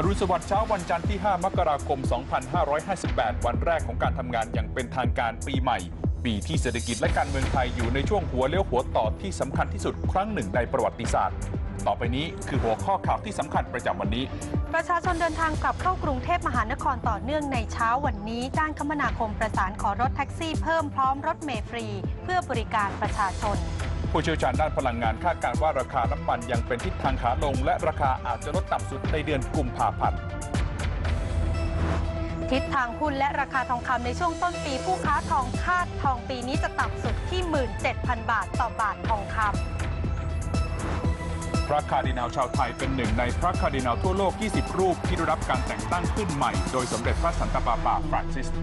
รุณสวัสดิ์เช้าวันจันทร์ที่ 5 มกราคม 2558 วันแรกของการทำงานอย่างเป็นทางการปีใหม่ปีที่เศรษฐกิจและการเมืองไทยอยู่ในช่วงหัวเลี้ยวหัวต่อที่สำคัญที่สุดครั้งหนึ่งในประวัติศาสตร์ต่อไปนี้คือหัวข้อข่าวที่สำคัญประจำวันนี้ประชาชนเดินทางกลับเข้ากรุงเทพมหานครต่อเนื่องในเช้าวันนี้ด้านคมนาคมประสานขอรถแท็กซี่เพิ่มพร้อมรถเมล์ฟรีเพื่อบริการประชาชนผู้เชี่ยวชาญด้านพลังงานคาดการณ์ว่าราคาน้ำมันยังเป็นทิศทางขาลงและราคาอาจจะลดต่ำสุดในเดือนกุมภาพันธ์ทิศทางหุ้นและราคาทองคำในช่วงต้นปีผู้ค้าทองคาดทองปีนี้จะต่ำสุดที่ 17,000 บาทต่อบาททองคำพระคาร์ดินัลชาวไทยเป็นหนึ่งในพระคาร์ดินัลทั่วโลก 20 รูปที่ได้รับการแต่งตั้งขึ้นใหม่โดยสมเด็จพระสันตะปาปาฟรานซิส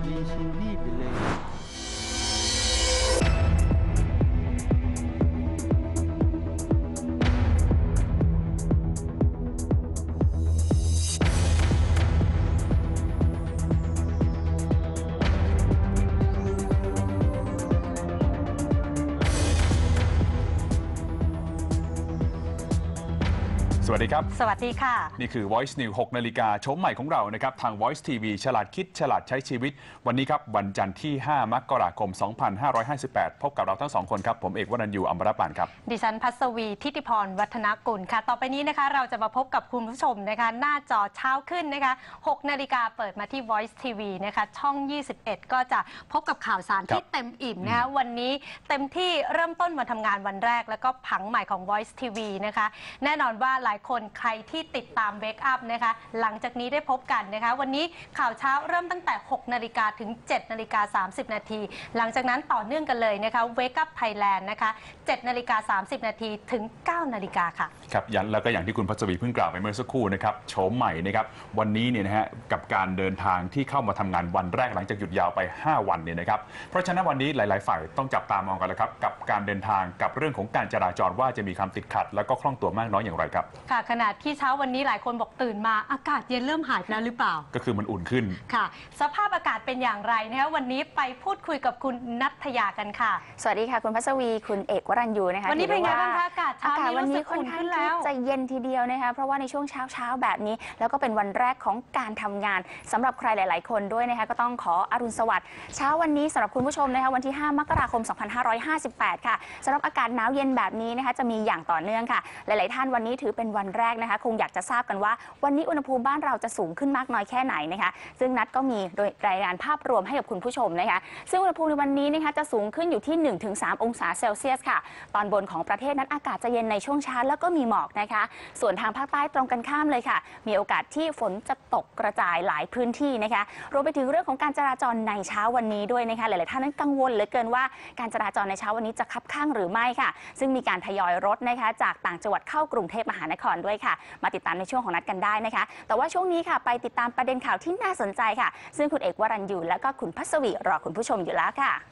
สวัสดีครับสวัสดีค่ะนี่คือ Voice News 6 นาฬิกาชมใหม่ของเรานะครับทาง Voice TV ฉลาดคิดฉลาดใช้ชีวิตวันนี้ครับวันจันทร์ที่ 5 มกราคม 2558 พบกับเราทั้งสองคนครับผมเอกวรัญยูอัมบรปานครับดิฉันพัศวีทิติพรวัฒนกุลค่ะต่อไปนี้นะคะเราจะมาพบกับคุณผู้ชมนะคะหน้าจอเช้าขึ้นนะคะ6 นาฬิกาเปิดมาที่ Voice TV นะคะช่อง 21 ก็จะพบกับข่าวสารที่เต็มอิ่มนะคะวันนี้เต็มที่เริ่มต้นมาทำงานวันแรกแล้วก็ผังใหม่ของ Voice TV นะคะแน่นอนว่าหลายคนใครที่ติดตาม Wake Up นะคะหลังจากนี้ได้พบกันนะคะวันนี้ข่าวเช้าเริ่มตั้งแต่ 6 นาฬิกาถึง 7 นาฬิกา 30 นาทีหลังจากนั้นต่อเนื่องกันเลยนะคะ Wake Up Thailand นะคะ 7 นาฬิกา 30 นาทีถึง 9 นาฬิกาค่ะครับแล้วก็อย่างที่คุณพัชวีเพิ่งกล่าวไปเมื่อสักครู่นะครับโฉมใหม่นะครับวันนี้เนี่ยนะฮะกับการเดินทางที่เข้ามาทำงานวันแรกหลังจากหยุดยาวไป 5 วันเนี่ยนะครับเพราะฉะนั้นวันนี้หลายๆฝ่ายต้องจับตามองกันแล้วครับกับการเดินทางกับเรื่องของการจราจรว่าจะมีความติดขัดแล้วก็คล่องตัวมากน้อยอย่างไรครับค่ะขณะที่เช้าวันนี้หลายคนบอกตื่นมาอากาศเย็นเริ่มหายแล้วหรือเปล่าก็คือมันอุ่นขึ้นค่ะสภาพอากาศเป็นอย่างไรนะคะวันนี้ไปพูดคุยกับคุณณัฐยากันค่ะสวัสดีค่ะคุณพัศวีคุณเอกวรัญยูนะคะวันนี้เป็นไงบ้างคะอากาศเช้านี้วันนี้ค่อนข้างที่จะเย็นทีเดียวนะคะเพราะว่าในช่วงเช้าแบบนี้แล้วก็เป็นวันแรกของการทำงานสำหรับใครหลายๆคนด้วยนะคะก็ต้องขออรุณสวัสดิ์เช้าวันนี้สำหรับคุณผู้ชมนะคะวันที่ 5 มกราคม 2558 ค่ะสำหรับอากาศหนาวเย็นแบบนี้นะคะจะมีอย่างต่อเนื่องค่ะหลายๆท่านวันนี้ถือเป็นวันแรกนะคะคงอยากจะทราบกันว่าวันนี้อุณหภูมิบ้านเราจะสูงขึ้นมากน้อยแค่ไหนนะคะซึ่งนัดก็มีโดยรายงานภาพรวมให้กับคุณผู้ชมนะคะซึ่งอุณหภูมิในวันนี้นะคะจะสูงขึ้นอยู่ที่ 1-3 องศาเซลเซียสค่ะตอนบนของประเทศนั้นอากาศจะเย็นในช่วงเช้าแล้วก็มีหมอกนะคะส่วนทางภาคใต้ตรงกันข้ามเลยค่ะมีโอกาสที่ฝนจะตกกระจายหลายพื้นที่นะคะรวมไปถึงเรื่องของการจราจรในเช้าวันนี้ด้วยนะคะหลายๆท่านนั้นกังวลเหลือเกินว่าการจราจรในเช้าวันนี้จะคับข้างหรือไม่ค่ะซึ่งมีการทยอยรถนะคะจากต่างจังหวัดเข้ากรุงเทพมหานครด้วยค่ะมาติดตามในช่วงของนัดกันได้นะคะแต่ว่าช่วงนี้ค่ะไปติดตามประเด็นข่าวที่น่าสนใจค่ะซึ่งคุณเอกวรัญยูและก็คุณพัศวีรอคุณผู้ชมอยู่แล้วค่ะ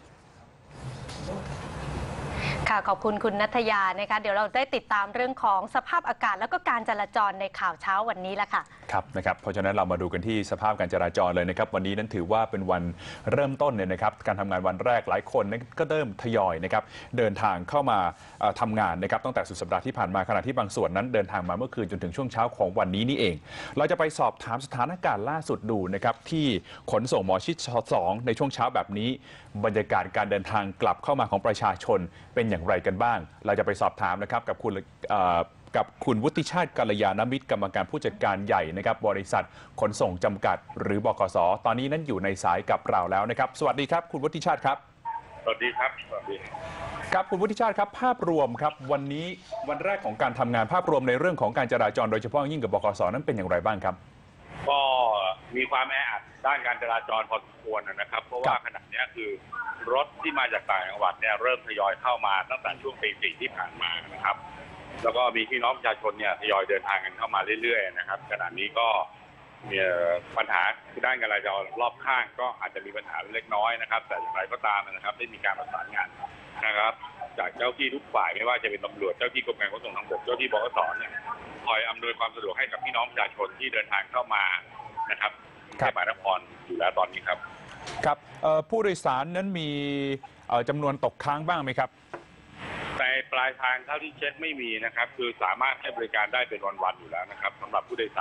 ค่ะขอบคุณคุณณัฐยานะคะเดี๋ยวเราได้ติดตามเรื่องของสภาพอากาศแล้วก็การจราจรในข่าวเช้าวันนี้แล้วค่ะครับนะครับเพราะฉะนั้นเรามาดูกันที่สภาพการจราจรเลยนะครับวันนี้นั้นถือว่าเป็นวันเริ่มต้นเนี่ยนะครับการทำงานวันแรกหลายคนก็เริ่มทยอยนะครับเดินทางเข้ามาทำงานนะครับตั้งแต่สุดสัปดาห์ที่ผ่านมาขณะที่บางส่วนนั้นเดินทางมาเมื่อคืนจนถึงช่วงเช้าของวันนี้นี่เองเราจะไปสอบถามสถานการณ์ล่าสุดดูนะครับที่ขนส่งหมอชิด2ในช่วงเช้าแบบนี้บรรยากาศการเดินทางกลับเข้ามาของประชาชนเป็นอย่างไรกันบ้างเราจะไปสอบถามนะครับกับคุณวุฒิชาติกัลยาณมิตรกรรมการผู้จัดการใหญ่นะครับบริษัทขนส่งจำกัดหรือบขส.ตอนนี้นั้นอยู่ในสายกับเราแล้วนะครับสวัสดีครับคุณวุฒิชาติครับสวัสดีครับสวัสดีครับคุณวุฒิชาติครับภาพรวมครับวันนี้วันแรกของการทำงานภาพรวมในเรื่องของการจราจรโดยเฉพาะยิ่งกับบขส.นั้นเป็นอย่างไรบ้างครับก็มีความแออัดด้านการจราจรพอสมควรนะครับเพราะว่าขณะนี้คือรถที่มาจากต่างจังหวัดเนี่ยเริ่มทยอยเข้ามาตั้งแต่ช่วงตี 4ที่ผ่านมานะครับแล้วก็มีพี่น้องประชาชนเนี่ยทยอยเดินทางกันเข้ามาเรื่อยๆนะครับขณะนี้ก็มีปัญหาด้านการจราจรรอบข้างก็อาจจะมีปัญหาเล็กน้อยนะครับแต่อย่างไรก็ตามนะครับได้มีการประสานงานนะครับจากเจ้าที่ทุกฝ่ายไม่ว่าจะเป็นตำรวจเจ้าที่กรมการขนส่งทางบกเจ้าที่บขส.เนี่ยคอยอำนวยความสะดวกให้กับพี่น้องประชาชนที่เดินทางเข้ามานะครับในมหานครอยู่แล้วตอนนี้ครับครับผู้โดยสารนั้นมีจำนวนตกค้างบ้างไหมครับในปลายทางเท่าที่เช็คไม่มีนะครับคือสามารถให้บริการได้เป็นวันๆอยู่แล้วนะครับสำหรับผู้โดยสาร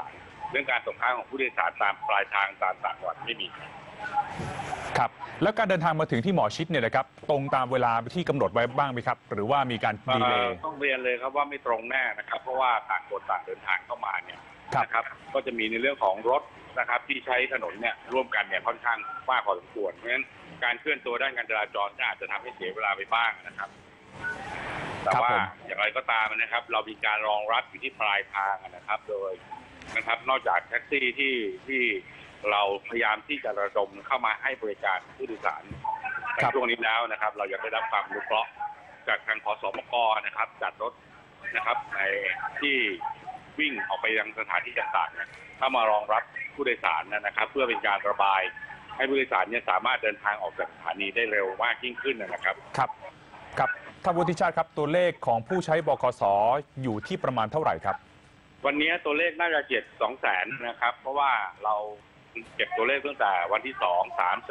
เรื่องการส่งค้างของผู้โดยสารตามปลายทางตามต่างจังหวัดไม่มีครับแล้วการเดินทางมาถึงที่หมอชิดเนี่ยนะครับตรงตามเวลาที่กำหนดไว้บ้างไหมครับหรือว่ามีการดีเลย์ต้องเรียนเลยครับว่าไม่ตรงแน่นะครับเพราะว่าต่างคนต่างเดินทางเข้ามาเนี่ยนะครับก็จะมีในเรื่องของรถนะครับที่ใช้ถนนเนี่ยร่วมกันเนี่ยค่อนข้างมากพอสมควรเพราะฉะนั้นการเคลื่อนตัวด้านการจราจรอาจจะทำให้เสียเวลาไปบ้างนะครับแต่ว่าอย่างไรก็ตามนะครับเรามีการรองรับอยู่ที่ปลายทางนะครับโดยนะครับนอกจากแท็กซี่ที่เราพยายามที่จะระดมเข้ามาให้บริการผู้โดยสารในช่วงนี้แล้วนะครับเรายังได้รับความอนุเคราะห์จากทางขสมกนะครับจัดรถนะครับในที่วิ่งออกไปยังสถานที่ต่างๆเข้ามารองรับผู้โดยสารนะครับเพื่อเป็นการระบายให้ผู้โดยสารเนี่ยสามารถเดินทางออกจากสถานีได้เร็วมากยิ่งขึ้นนะครับครับท่านวุฒิชาติครับตัวเลขของผู้ใช้บขส.อยู่ที่ประมาณเท่าไหร่ครับวันนี้ตัวเลขน่าจะ200,000นะครับเพราะว่าเราเก็บตัวเลขตั้งแต่วันที่2, 3,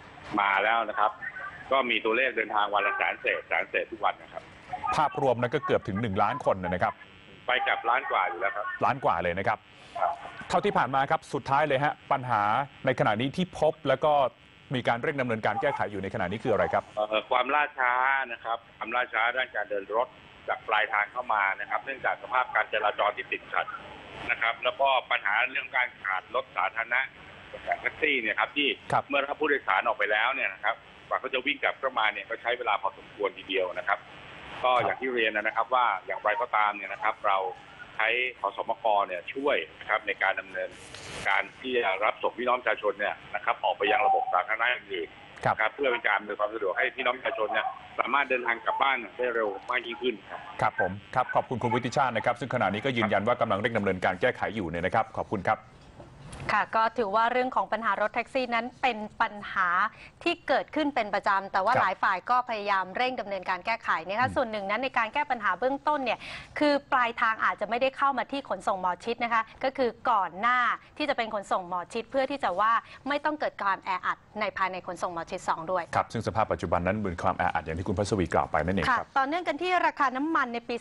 4มาแล้วนะครับก็มีตัวเลขเดินทางวันละแสนเศษทุกวันนะครับภาพรวมนั้นก็เกือบถึง1 ล้านคนนะครับไปกับล้านกว่าอยู่แล้วครับล้านกว่าเลยนะครับเท่าที่ผ่านมาครับสุดท้ายเลยฮะปัญหาในขณะนี้ที่พบแล้วก็มีการเร่งดำเนินการแก้ไขอยู่ในขณะนี้คืออะไรครับความล่าช้านะครับความล่าช้าด้านการเดินรถจากปลายทางเข้ามานะครับเนื่องจากสภาพการจราจรที่ติดขัดนะครับแล้วก็ปัญหาเรื่องการขาดรถสาธารณะแบบแท็กซี่เนี่ยครับที่เมื่อรับผู้โดยสารออกไปแล้วเนี่ยนะครับกว่าเขาจะวิ่งกลับเข้ามาเนี่ยก็ใช้เวลาพอสมควรทีเดียวนะครับก็อย่างที่เรียนนะครับว่าอย่างไรก็ตามเนี่ยนะครับเราใช้ขสมกเนี่ยช่วยนะครับในการดำเนินการที่จะรับส่งพี่น้องประชาชนเนี่ยนะครับออกไปยังระบบสาธารณะอื่นครับเพื่อเป็นการอำนวยความสะดวกให้พี่น้องประชาชนเนี่ยสามารถเดินทางกลับบ้านได้เร็วมากยิ่งขึ้นครับผมครับขอบคุณคุณวุฒิชาตินะครับซึ่งขณะนี้ก็ยืนยันว่ากำลังเร่งดำเนินการแก้ไขอยู่เนี่ยนะครับขอบคุณครับค่ะก็ถือว่าเรื่องของปัญหารถแท็กซี่นั้นเป็นปัญหาที่เกิดขึ้นเป็นประจำแต่ว่าหลายฝ่ายก็พยายามเร่งดำเนินการแก้ไขนะคะส่วนหนึ่งนั้นในการแก้ปัญหาเบื้องต้นเนี่ยคือปลายทางอาจจะไม่ได้เข้ามาที่ขนส่งหมอชิดนะคะก็คือก่อนหน้าที่จะเป็นขนส่งหมอชิดเพื่อที่จะว่าไม่ต้องเกิดการแออัดในภายในขนส่งหมอชิด2ด้วยครับซึ่งสภาพปัจจุบันนั้นเป็นความแออัดอย่างที่คุณพัศวีกล่าวไปนั่นเองครับต่อเนื่องกันที่ราคาน้ำมันในปี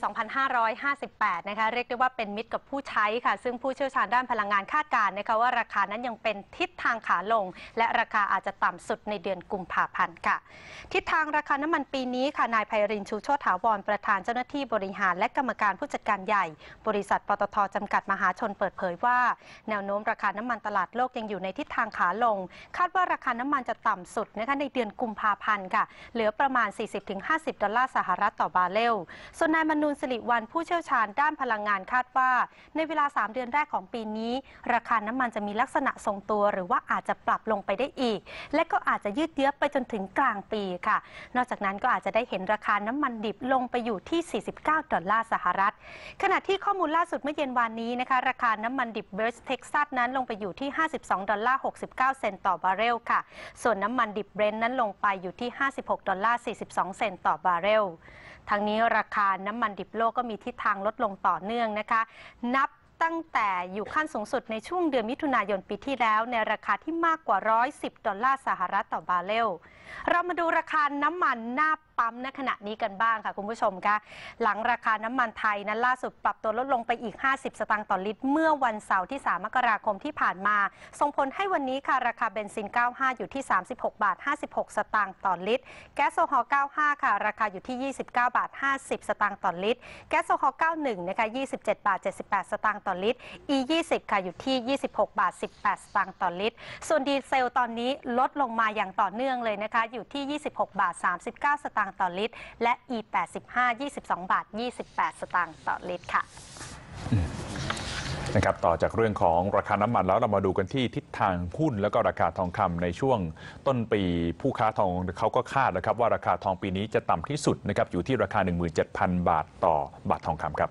2558 นะคะเรียกได้ว่าเป็นมิตรกับผู้ใช้ค่ะซึ่งผู้เชี่ยวชาญด้านพลังงานคาดการณ์นะคะว่าราคานั้นยังเป็นทิศทางขาลงและราคาอาจจะต่ำสุดในเดือนกุมภาพันธ์ค่ะทิศทางราคาน้ำมันปีนี้ค่ะนายไพรินทร์ชูโชติถาวรประธานเจ้าหน้าที่บริหารและกรรมการผู้จัดการใหญ่บริษัทปตท.จำกัดมหาชนเปิดเผยว่าแนวโน้มราคาน้ำมันตลาดโลกยังอยู่ในทิศทางขาลงคาดว่าราคาน้ำมันจะต่ำสุดนะคะในเดือนกุมภาพันธ์ค่ะเหลือประมาณ 40-50 ดอลลาร์สหรัฐต่อบาร์เรลส่วนนายมนูน สิริวัลย์ผู้เชี่ยวชาญด้านพลังงานคาดว่าในเวลา3 เดือนแรกของปีนี้ราคาน้ำมันจะมีลักษณะทรงตัวหรือว่าอาจจะปรับลงไปได้อีกและก็อาจจะยืดเยื้อไปจนถึงกลางปีค่ะนอกจากนั้นก็อาจจะได้เห็นราคาน้ำมันดิบลงไปอยู่ที่49 ดอลลาร์สหรัฐขณะที่ข้อมูลล่าสุดเมื่อเย็นวานนี้นะคะราคาน้ำมันดิบเวสต์เท็กซัสนั้นลงไปอยู่ที่52 ดอลลาร์ 69 เซนต์ต่อบาร์เรลค่ะส่วนน้ำมันดิบเบรนท์นั้นลงไปอยู่ที่56 ดอลลาร์ 42 เซนต์ต่อบาร์เรลทั้งนี้ราคาน้ำมันดิบโลกก็มีทิศทางลดลงต่อเนื่องนะคะนับตั้งแต่อยู่ขั้นสูงสุดในช่วงเดือนมิถุนายนปีที่แล้วในราคาที่มากกว่า110 ดอลลาร์สหรัฐต่อบาร์เรลเรามาดูราคาน้ำมันหน้าปั๊มณขณะนี้กันบ้างค่ะคุณผู้ชมคะหลังราคาน้ำมันไทยนั้นล่าสุดปรับตัวลดลงไปอีก50 สตางค์ต่อลิตรเมื่อวันเสาร์ที่3 มกราคมที่ผ่านมาส่งผลให้วันนี้ค่ะราคาเบนซิน95อยู่ที่36 บาท 56 สตางค์ต่อลิตรแก๊สโซฮอล์95ค่ะราคาอยู่ที่29 บาท 50 สตางค์ต่อลิตรแก๊สโซฮอล์91นะคะ27 บาท 78 สตางค์ต่อลิตร E20 ค่ะอยู่ที่26 บาท 18 สตางค์ต่อลิตรส่วนดีเซลตอนนี้ลดลงมาอย่างต่อเนื่องเลยนะคะอยู่ที่26 บาท 39 สตางค์ต่อลิตรและ E85 22 บาท 28 สตางค์ต่อลิตรค่ะนะครับต่อจากเรื่องของราคาน้ำมันแล้วเรามาดูกันที่ทิศทางหุ้นแล้วก็ราคาทองคำในช่วงต้นปีผู้ค้าทองเขาก็คาดนะครับว่าราคาทองปีนี้จะต่ำที่สุดนะครับอยู่ที่ราคา 17,000 บาทต่อบาททองคำครับ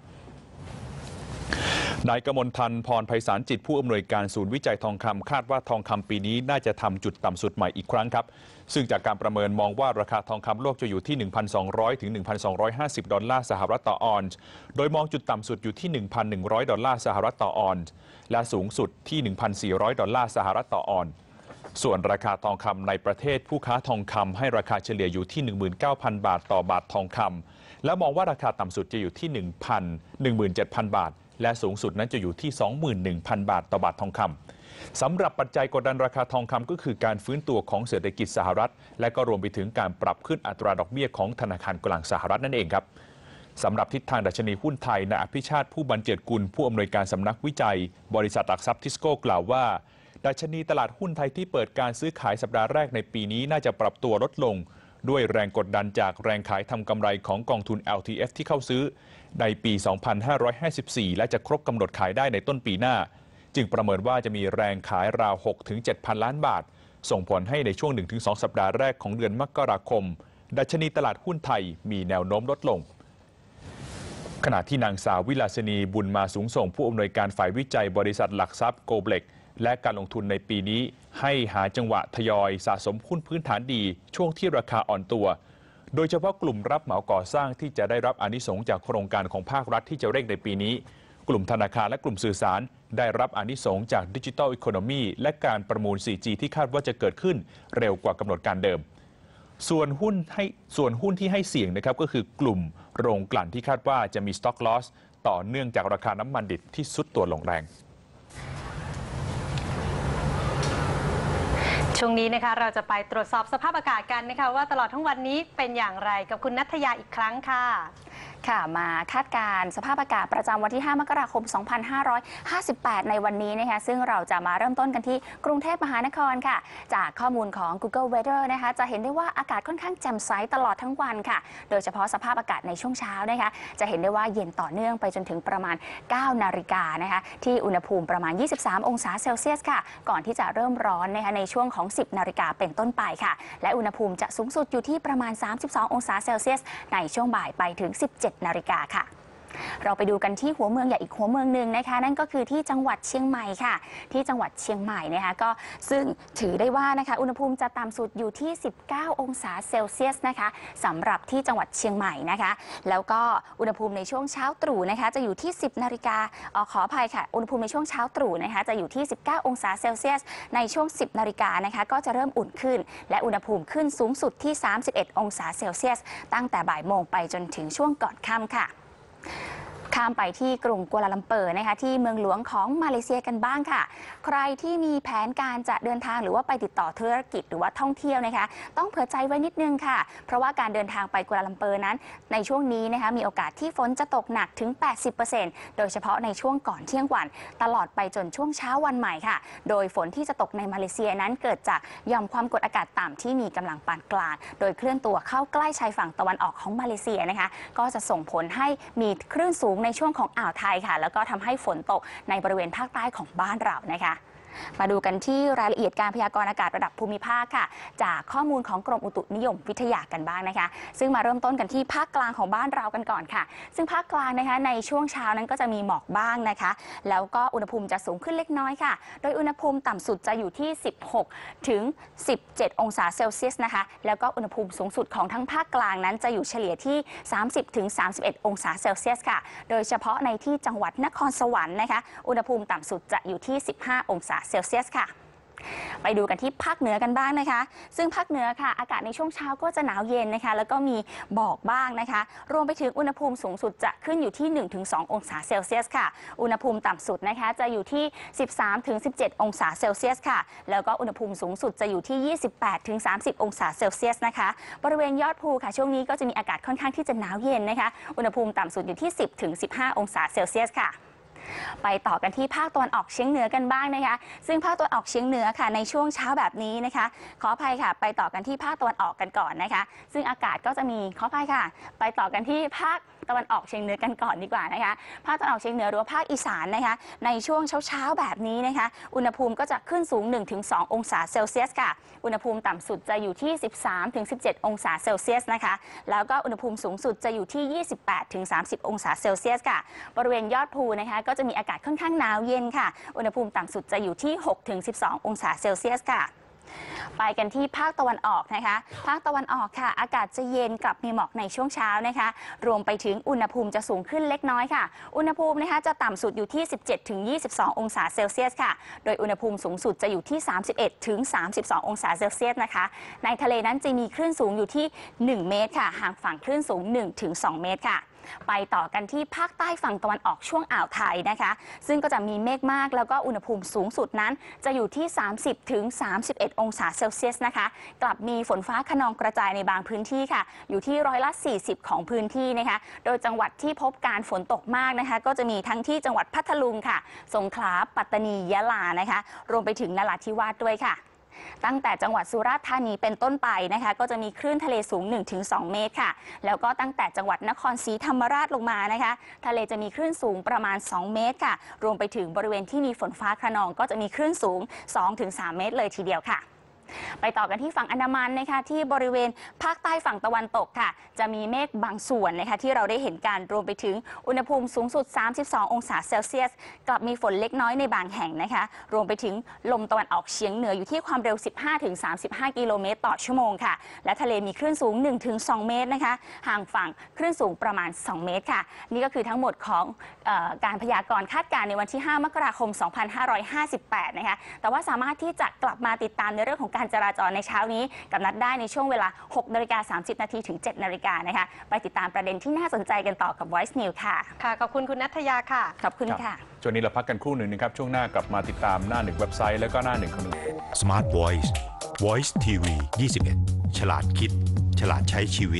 นายกมลพันธ์พรไพศาลจิตผู้อำนวยการศูนย์วิจัยทองคำคาดว่าทองคำปีนี้น่าจะทำจุดต่ำสุดใหม่อีกครั้งครับซึ่งจากการประเมินมองว่าราคาทองคำโลกจะอยู่ที่ 1,200 ถึง 1,250 ดอลลาร์สหรัฐต่อออนซ์โดยมองจุดต่ำสุดอยู่ที่ 1,100 ดอลลาร์สหรัฐต่อออนซ์และสูงสุดที่ 1,400 ดอลลาร์สหรัฐต่อออนซ์ส่วนราคาทองคำในประเทศผู้ค้าทองคำให้ราคาเฉลี่ยอยู่ที่ 19,000 บาทต่อบาททองคำและมองว่าราคาต่ำสุดจะอยู่ที่ 17,000 บาทและสูงสุดนั้นจะอยู่ที่ 21,000 บาทต่อบาททองคำสำหรับปัจจัยกดดันราคาทองคำก็คือการฟื้นตัวของเศรษฐกิจสหรัฐและก็รวมไปถึงการปรับขึ้นอัตราดอกเบี้ยของธนาคารกลางสหรัฐนั่นเองครับสำหรับทิศทางดัชนีหุ้นไทยนายอภิชาติผู้บรรเจิดกุลผู้อำนวยการสำนักวิจัยบริษัทหลักทรัพย์ทิสโก้กล่าวว่าดัชนีตลาดหุ้นไทยที่เปิดการซื้อขายสัปดาห์แรกในปีนี้น่าจะปรับตัวลดลงด้วยแรงกดดันจากแรงขายทำกำไรของกองทุน LTF ที่เข้าซื้อในปี 2554 และจะครบกำหนดขายได้ในต้นปีหน้าจึงประเมินว่าจะมีแรงขายราว 6-7 พันล้านบาทส่งผลให้ในช่วง 1-2 สัปดาห์แรกของเดือนมกราคมดัชนีตลาดหุ้นไทยมีแนวโน้มลดลงขณะที่นางสาววิลาสินีบุญมาสูงส่งผู้อำนวยการฝ่ายวิจัยบริษัทหลักทรัพย์โกลเบล็กและการลงทุนในปีนี้ให้หาจังหวะทยอยสะสมหุ้นพื้นฐานดีช่วงที่ราคาอ่อนตัวโดยเฉพาะกลุ่มรับเหมาก่อสร้างที่จะได้รับอานิสงส์จากโครงการของภาครัฐที่จะเร่งในปีนี้กลุ่มธนาคารและกลุ่มสื่อสารได้รับอานิสงส์จากดิจิทัลอีโคโนมีและการประมูล 4G ที่คาดว่าจะเกิดขึ้นเร็วกว่ากำหนดการเดิมส่วนหุ้นที่ให้เสี่ยงนะครับก็คือกลุ่มโรงกลั่นที่คาดว่าจะมี stock loss ต่อเนื่องจากราคาน้ำมันดิบที่ทรุดตัวลงแรงช่วงนี้นะคะเราจะไปตรวจสอบสภาพอากาศกันนะคะว่าตลอดทั้งวันนี้เป็นอย่างไรกับคุณณัฐยาอีกครั้งค่ะค่ะมาคาดการณ์สภาพอากาศประจำวันที่ 5 มกราคม 2558 ในวันนี้นะคะซึ่งเราจะมาเริ่มต้นกันที่กรุงเทพมหานครค่ะจากข้อมูลของ Google Weather นะคะจะเห็นได้ว่าอากาศค่อนข้างแจ่มใสตลอดทั้งวันค่ะโดยเฉพาะสภาพอากาศในช่วงเช้านะคะจะเห็นได้ว่าเย็นต่อเนื่องไปจนถึงประมาณ 9 นาฬิกานะคะที่อุณหภูมิประมาณ 23 องศาเซลเซียสค่ะก่อนที่จะเริ่มร้อนนะคะในช่วงของ 10 นาฬิกาเป็นต้นไปค่ะและอุณหภูมิจะสูงสุดอยู่ที่ประมาณ 32 องศาเซลเซียสในช่วงบ่ายไปถึง 17 นาฬิกาค่ะเราไปดูกันที่หัวเมืองใหญ่อีกหัวเมืองหนึ่งนะคะนั่นก็คือที่จังหวัดเชียงใหม่ค่ะที่จังหวัดเชียงใหม่นะคะก็ซึ่งถือได้ว่านะคะอุณหภูมิจะต่ำสุดอยู่ที่ 19 องศาเซลเซียสนะคะสำหรับที่จังหวัดเชียงใหม่นะคะแล้วก็อุณหภูมิในช่วงเช้าตรู่นะคะจะอยู่ที่ 10 นาฬิกาขออภัยค่ะอุณหภูมิในช่วงเช้าตรู่นะคะจะอยู่ที่ 19 องศาเซลเซียสในช่วง 10 นาฬิกานะคะก็จะเริ่มอุ่นขึ้นและอุณหภูมิขึ้นสูงสุดที่ 31 องศาเซลเซียสตั้งแต่บ่ายโมงไปจนถึงช่วงก่อนค่ำค่ะข้ามไปที่กรุงกัวลาลัมเปอร์นะคะที่เมืองหลวงของมาเลเซียกันบ้างค่ะใครที่มีแผนการจะเดินทางหรือว่าไปติดต่อธุรกิจหรือว่าท่องเที่ยวนะคะต้องเผื่อใจไว้นิดนึงค่ะเพราะว่าการเดินทางไปกัวลาลัมเปอร์นั้นในช่วงนี้นะคะมีโอกาสที่ฝนจะตกหนักถึง 80% โดยเฉพาะในช่วงก่อนเที่ยงวันตลอดไปจนช่วงเช้าวันใหม่ค่ะโดยฝนที่จะตกในมาเลเซียนั้นเกิดจากหย่อมความกดอากาศต่ำที่มีกำลังปานกลางโดยเคลื่อนตัวเข้าใกล้ชายฝั่งตะวันออกของมาเลเซียนะคะก็จะส่งผลให้มีคลื่นสูงในช่วงของอ่าวไทยค่ะแล้วก็ทำให้ฝนตกในบริเวณภาคใต้ของบ้านเรานะคะมาดูกันที่รายละเอียดการพยากรณ์อากาศระดับภูมิภาคค่ะจากข้อมูลของกรมอุตุนิยมวิทยากันบ้างนะคะซึ่งมาเริ่มต้นกันที่ภาคกลางของบ้านเรากันก่อนค่ะซึ่งภาคกลางนะคะในช่วงเช้านั้นก็จะมีหมอกบ้างนะคะแล้วก็อุณหภูมิจะสูงขึ้นเล็กน้อยค่ะโดยอุณหภูมิต่ำสุดจะอยู่ที่ 16 ถึง 17 องศาเซลเซียสนะคะแล้วก็อุณหภูมิสูงสุดของทั้งภาคกลางนั้นจะอยู่เฉลี่ยที่ 30 ถึง 31 องศาเซลเซียสค่ะโดยเฉพาะในที่จังหวัดนครสวรรค์นะคะอุณหภูมิต่ำสุดจะอยู่ที่ 15 องศาเซลเซียสค่ะไปดูกันที่ภาคเหนือกันบ้างนะคะซึ่งภาคเหนือค่ะอากาศในช่วงเช้าก็จะหนาวเย็นนะคะแล้วก็มีหมอกบ้างนะคะรวมไปถึงอุณหภูมิสูงสุดจะขึ้นอยู่ที่ 1-2 องศาเซลเซียสค่ะอุณหภูมิต่ำสุดนะคะจะอยู่ที่ 13-17 องศาเซลเซียสค่ะแล้วก็อุณหภูมิสูงสุดจะอยู่ที่ 28-30 องศาเซลเซียสนะคะบริเวณยอดภูค่ะช่วงนี้ก็จะมีอากาศค่อนข้างที่จะหนาวเย็นนะคะอุณหภูมิต่ำสุดอยู่ที่ 10-15 องศาเซลเซียสค่ะไปต่อกันที่ภาคตะวันออกเฉียงเหนือกันบ้างนะคะซึ่งภาคตะวันออกเฉียงเหนือค่ะในช่วงเช้าแบบนี้นะคะขออภัยค่ะไปต่อกันที่ภาคตะวันออกกันก่อนนะคะซึ่งอากาศก็จะมีขออภัยค่ะไปต่อกันที่ภาคตะวันออกเฉียงเหนือกันก่อนดีกว่านะคะภาคตะวันออกเฉียงเหนือหรือว่าภาคอีสานนะคะในช่วงเช้าแบบนี้นะคะอุณหภูมิก็จะขึ้นสูง 1-2 องศาเซลเซียสค่ะอุณหภูมิต่ำสุดจะอยู่ที่ 13-17 องศาเซลเซียสนะคะแล้วก็อุณหภูมิสูงสุดจะอยู่ที่ 28-30 องศาเซลเซียสค่ะบริเวณยอดภูนะคะก็จะมีอากาศค่อนข้างหนาวเย็นค่ะอุณหภูมิต่ำสุดจะอยู่ที่ 6-12 องศาเซลเซียสค่ะไปกันที่ภาคตะวันออกนะคะภาคตะวันออกค่ะอากาศจะเย็นกับมีหมอกในช่วงเช้านะคะรวมไปถึงอุณหภูมิจะสูงขึ้นเล็กน้อยค่ะอุณหภูมินะคะจะต่ำสุดอยู่ที่ 17-22 องศาเซลเซียสค่ะโดยอุณหภูมิสูงสุดจะอยู่ที่ 31-32 องศาเซลเซียสนะคะในทะเลนั้นจะมีคลื่นสูงอยู่ที่ 1 เมตรค่ะห่างฝั่งคลื่นสูง 1-2 เมตรค่ะไปต่อกันที่ภาคใต้ฝั่งตะวันออกช่วงอ่าวไทยนะคะซึ่งก็จะมีเมฆมากแล้วก็อุณหภูมิสูงสุดนั้นจะอยู่ที่ 30 ถึง 31 องศาเซลเซียสนะคะกลับมีฝนฟ้าคะนองกระจายในบางพื้นที่ค่ะอยู่ที่40%ของพื้นที่นะคะโดยจังหวัดที่พบการฝนตกมากนะคะก็จะมีทั้งที่จังหวัดพัทลุงค่ะสงขลาปัตตานียะลานะคะรวมไปถึงนราธิวาสด้วยค่ะตั้งแต่จังหวัดสุราษฎร์ธานีเป็นต้นไปนะคะก็จะมีคลื่นทะเลสูง 1-2 เมตรค่ะแล้วก็ตั้งแต่จังหวัดนครศรีธรรมราชลงมานะคะทะเลจะมีคลื่นสูงประมาณ 2 เมตรค่ะรวมไปถึงบริเวณที่มีฝนฟ้าคะนองก็จะมีคลื่นสูง 2-3 เมตรเลยทีเดียวค่ะไปต่อกันที่ฝั่งอันดามันนะคะที่บริเวณภาคใต้ฝั่งตะวันตกค่ะจะมีเมฆบางส่วนนะคะที่เราได้เห็นกันรวมไปถึงอุณหภูมิสูงสุด32 องศาเซลเซียสกลับมีฝนเล็กน้อยในบางแห่งนะคะรวมไปถึงลมตะวันออกเฉียงเหนืออยู่ที่ความเร็ว 15-35 กิโลเมตรต่อชั่วโมงค่ะและทะเลมีคลื่นสูง 1-2 เมตรนะคะห่างฝั่งคลื่นสูงประมาณ 2 เมตรค่ะนี่ก็คือทั้งหมดของการพยากรณ์คาดการณ์ในวันที่ 5 มกราคม 2558 นะคะแต่ว่าสามารถที่จะกลับมาติดตามในเรื่องของการจราจรในเช้านี้กับนัดได้ในช่วงเวลา 6:30 นาทีถึง 7 นาฬิกานะคะไปติดตามประเด็นที่น่าสนใจกันต่อกับ Voice News ค่ะค่ะขอบคุณคุณณัฐยาค่ะขอบคุณค่ะช่วงนี้เราพักกันครู่หนึ่งนะครับช่วงหน้ากลับมาติดตามหน้าหนึ่งเว็บไซต์แล้วก็หน้าหนึ่งของ Smart Voice Voice TV 21ฉลาดคิดฉลาดใช้ชีวิต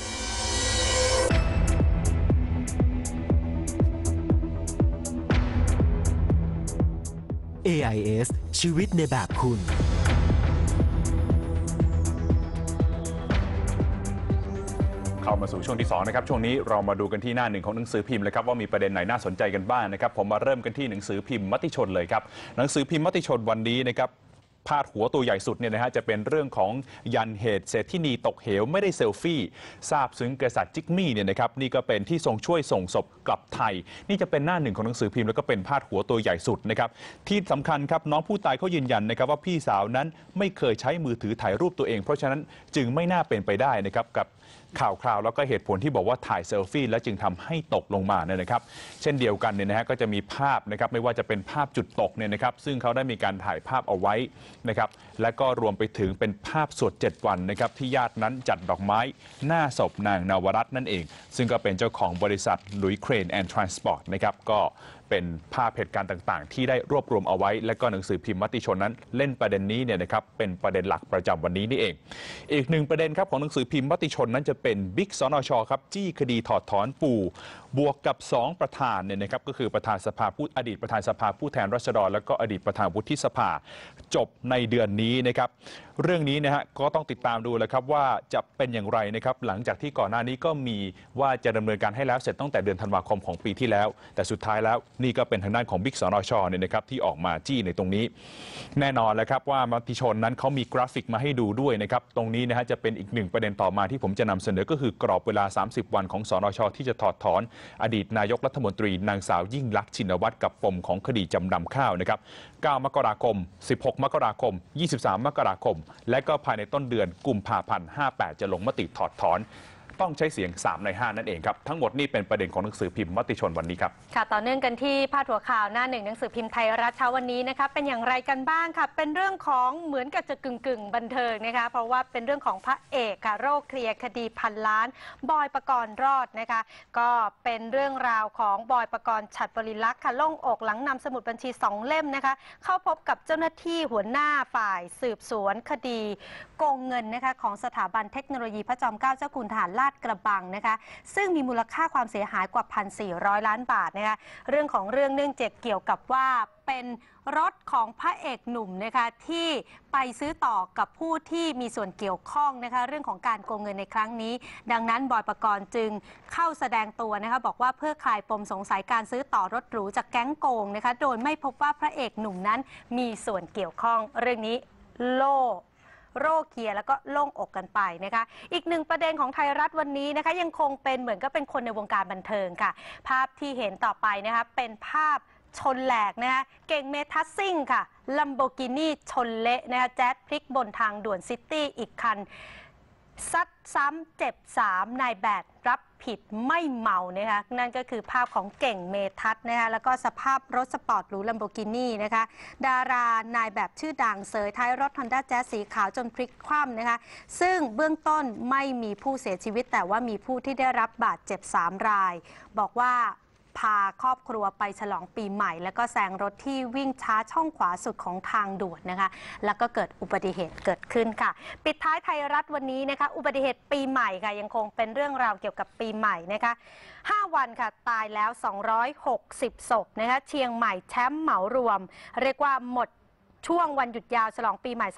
AIS ชีวิตในแบบคุณเข้ามาสู่ช่วงที่2นะครับช่วงนี้เรามาดูกันที่หน้าหนึ่งของหนังสือพิมพ์เลยครับว่ามีประเด็นไหนน่าสนใจกันบ้างนะครับผมมาเริ่มกันที่หนังสือพิมพ์มติชนเลยครับหนังสือพิมพ์มติชนวันนี้นะครับพาดหัวตัวใหญ่สุดเนี่ยนะฮะจะเป็นเรื่องของยันเหตุเศรษฐินีตกเหวไม่ได้เซลฟี่ทราบซึ้งกษัตริย์จิกมี่เนี่ยนะครับนี่ก็เป็นที่ทรงช่วยส่งศพกลับไทยนี่จะเป็นหน้าหนึ่งของหนังสือพิมพ์แล้วก็เป็นพาดหัวตัวใหญ่สุดนะครับที่สำคัญครับน้องผู้ตายเขายืนยันนะครับว่าพี่สาวนั้นไม่เคยใช้มือถือถ่ายรูปตัวเองเพราะฉะนั้นจึงไม่น่าเป็นไปได้นะครับกับข่าวคราวแล้วก็เหตุผลที่บอกว่าถ่ายเซลฟี่และจึงทำให้ตกลงมาเนี่ยนะครับเช่นเดียวกันเนี่ยนะฮะก็จะมีภาพนะครับไม่ว่าจะเป็นภาพจุดตกเนี่ยนะครับซึ่งเขาได้มีการถ่ายภาพเอาไว้นะครับและก็รวมไปถึงเป็นภาพสวด7 วันนะครับที่ญาตินั้นจัดดอกไม้หน้าศพนางนวรัตน์นั่นเองซึ่งก็เป็นเจ้าของบริษัทหลุยส์เครนแอนด์ทรานสปอร์ตนะครับก็เป็นภาพเหตุการณ์ต่างๆที่ได้รวบรวมเอาไว้และก็หนังสือพิมพ์มติชนนั้นเล่นประเด็นนี้เนี่ยนะครับเป็นประเด็นหลักประจำวันนี้นี่เองอีกหนึ่งประเด็นครับของหนังสือพิมพ์มติชนนั้นจะเป็นบิ๊กสนชครับจี้คดีถอดถอนปู่บวกกับ2ประธานเนี่ยนะครับก็คือประธานสภาอดีตประธานสภาผู้แทนราษฎรและก็อดีตประธานวุฒิสภาจบในเดือนนี้นะครับเรื่องนี้นะฮะก็ต้องติดตามดูแล้วครับว่าจะเป็นอย่างไรนะครับหลังจากที่ก่อนหน้านี้ก็มีว่าจะดำเนินการให้แล้วเสร็จตั้งแต่เดือนธันวาคมของปีที่แล้วแต่สุดท้ายแล้วนี่ก็เป็นทางด้านของบิ๊กสนชเนี่ยนะครับที่ออกมาจี้ในตรงนี้แน่นอนแล้วครับว่ามติชนนั้นเขามีกราฟิกมาให้ดูด้วยนะครับตรงนี้นะฮะจะเป็นอีกหนึ่งประเด็นต่อมาที่ผมจะนำเสนอก็คือกรอบเวลา30 วันของสนชที่จะถอดถอนอดีตนายกรัฐมนตรีนางสาวยิ่งลักษณ์ชินวัตรกับปมของคดีจำนำข้าวนะครับ9 มกราคม16 มกราคม23 มกราคมและก็ภายในต้นเดือนกุมภาพันธ์58จะลงมติถอดถอนต้องใช้เสียง3 ใน 5นั่นเองครับทั้งหมดนี่เป็นประเด็นของหนังสือพิมพ์มติชนวันนี้ครับค่ะต่อเนื่องกันที่พาดหัวข่าวหน้าหนึ่งหนังสือพิมพ์ไทยรัฐเช้าวันนี้นะคะเป็นอย่างไรกันบ้างค่ะเป็นเรื่องของเหมือนกับจะกึ่งบันเทิงนะคะเพราะว่าเป็นเรื่องของพระเอกค่ะโรคเคลียร์คดีพันล้านบอยปกรณ์รอดนะคะก็เป็นเรื่องราวของบอยปกรณ์ฉัตรบริลักษณ์ค่ะโล่งอกหลังนำสมุดบัญชี2 เล่มนะคะเข้าพบกับเจ้าหน้าที่หัวหน้าฝ่ายสืบสวนคดีโกงเงินนะคะของสถาบันเทคโนโลยีพระจอมเกล้าเจ้าคุณทหารลาดกระบังนะคะซึ่งมีมูลค่าความเสียหายกว่า 1,400 ล้านบาทนะคะเรื่องของเรื่องเนื่องจากเกี่ยวกับว่าเป็นรถของพระเอกหนุ่มนะคะที่ไปซื้อต่อกับผู้ที่มีส่วนเกี่ยวข้องนะคะเรื่องของการโกงเงินในครั้งนี้ดังนั้นบอยปกรณ์จึงเข้าแสดงตัวนะคะบอกว่าเพื่อคลายปมสงสัยการซื้อต่อรถหรูจากแก๊งโกงนะคะโดยไม่พบว่าพระเอกหนุ่มนั้นมีส่วนเกี่ยวข้องเรื่องนี้โรคเคลียร์แล้วก็โล่งอกกันไปนะคะอีกหนึ่งประเด็นของไทยรัฐวันนี้นะคะยังคงเป็นเหมือนก็เป็นคนในวงการบันเทิงค่ะภาพที่เห็นต่อไปนะคะเป็นภาพชนแหลกนะคะเก่งเมทัสซิ่งค่ะลัมโบกินีชนเละนะคะแจ๊สพลิกบนทางด่วนซิตี้อีกคันซัดซ้ำเจ็บ3นายแบบรับผิดไม่เมานะคะนั่นก็คือภาพของเก่งเมทัศน์นะคะแล้วก็สภาพรถสปอร์ตหรูลัมโบกินีนะคะดารานายแบบชื่อดังเสยท้ายรถ Honda Jazz สีขาวจนพลิกคว่ำนะคะซึ่งเบื้องต้นไม่มีผู้เสียชีวิตแต่ว่ามีผู้ที่ได้รับบาดเจ็บ3รายบอกว่าพาครอบครัวไปฉลองปีใหม่แล้วก็แซงรถที่วิ่งช้าช่องขวาสุดของทางด่วนนะคะแล้วก็เกิดอุบัติเหตุเกิดขึ้นค่ะปิดท้ายไทยรัฐวันนี้นะคะอุบัติเหตุปีใหม่ค่ะยังคงเป็นเรื่องราวเกี่ยวกับปีใหม่นะคะ5 วันค่ะตายแล้ว260ศพนะคะเชียงใหม่แชมป์เหมารวมเรียกว่าหมดช่วงวันหยุดยาวฉลองปีใหม่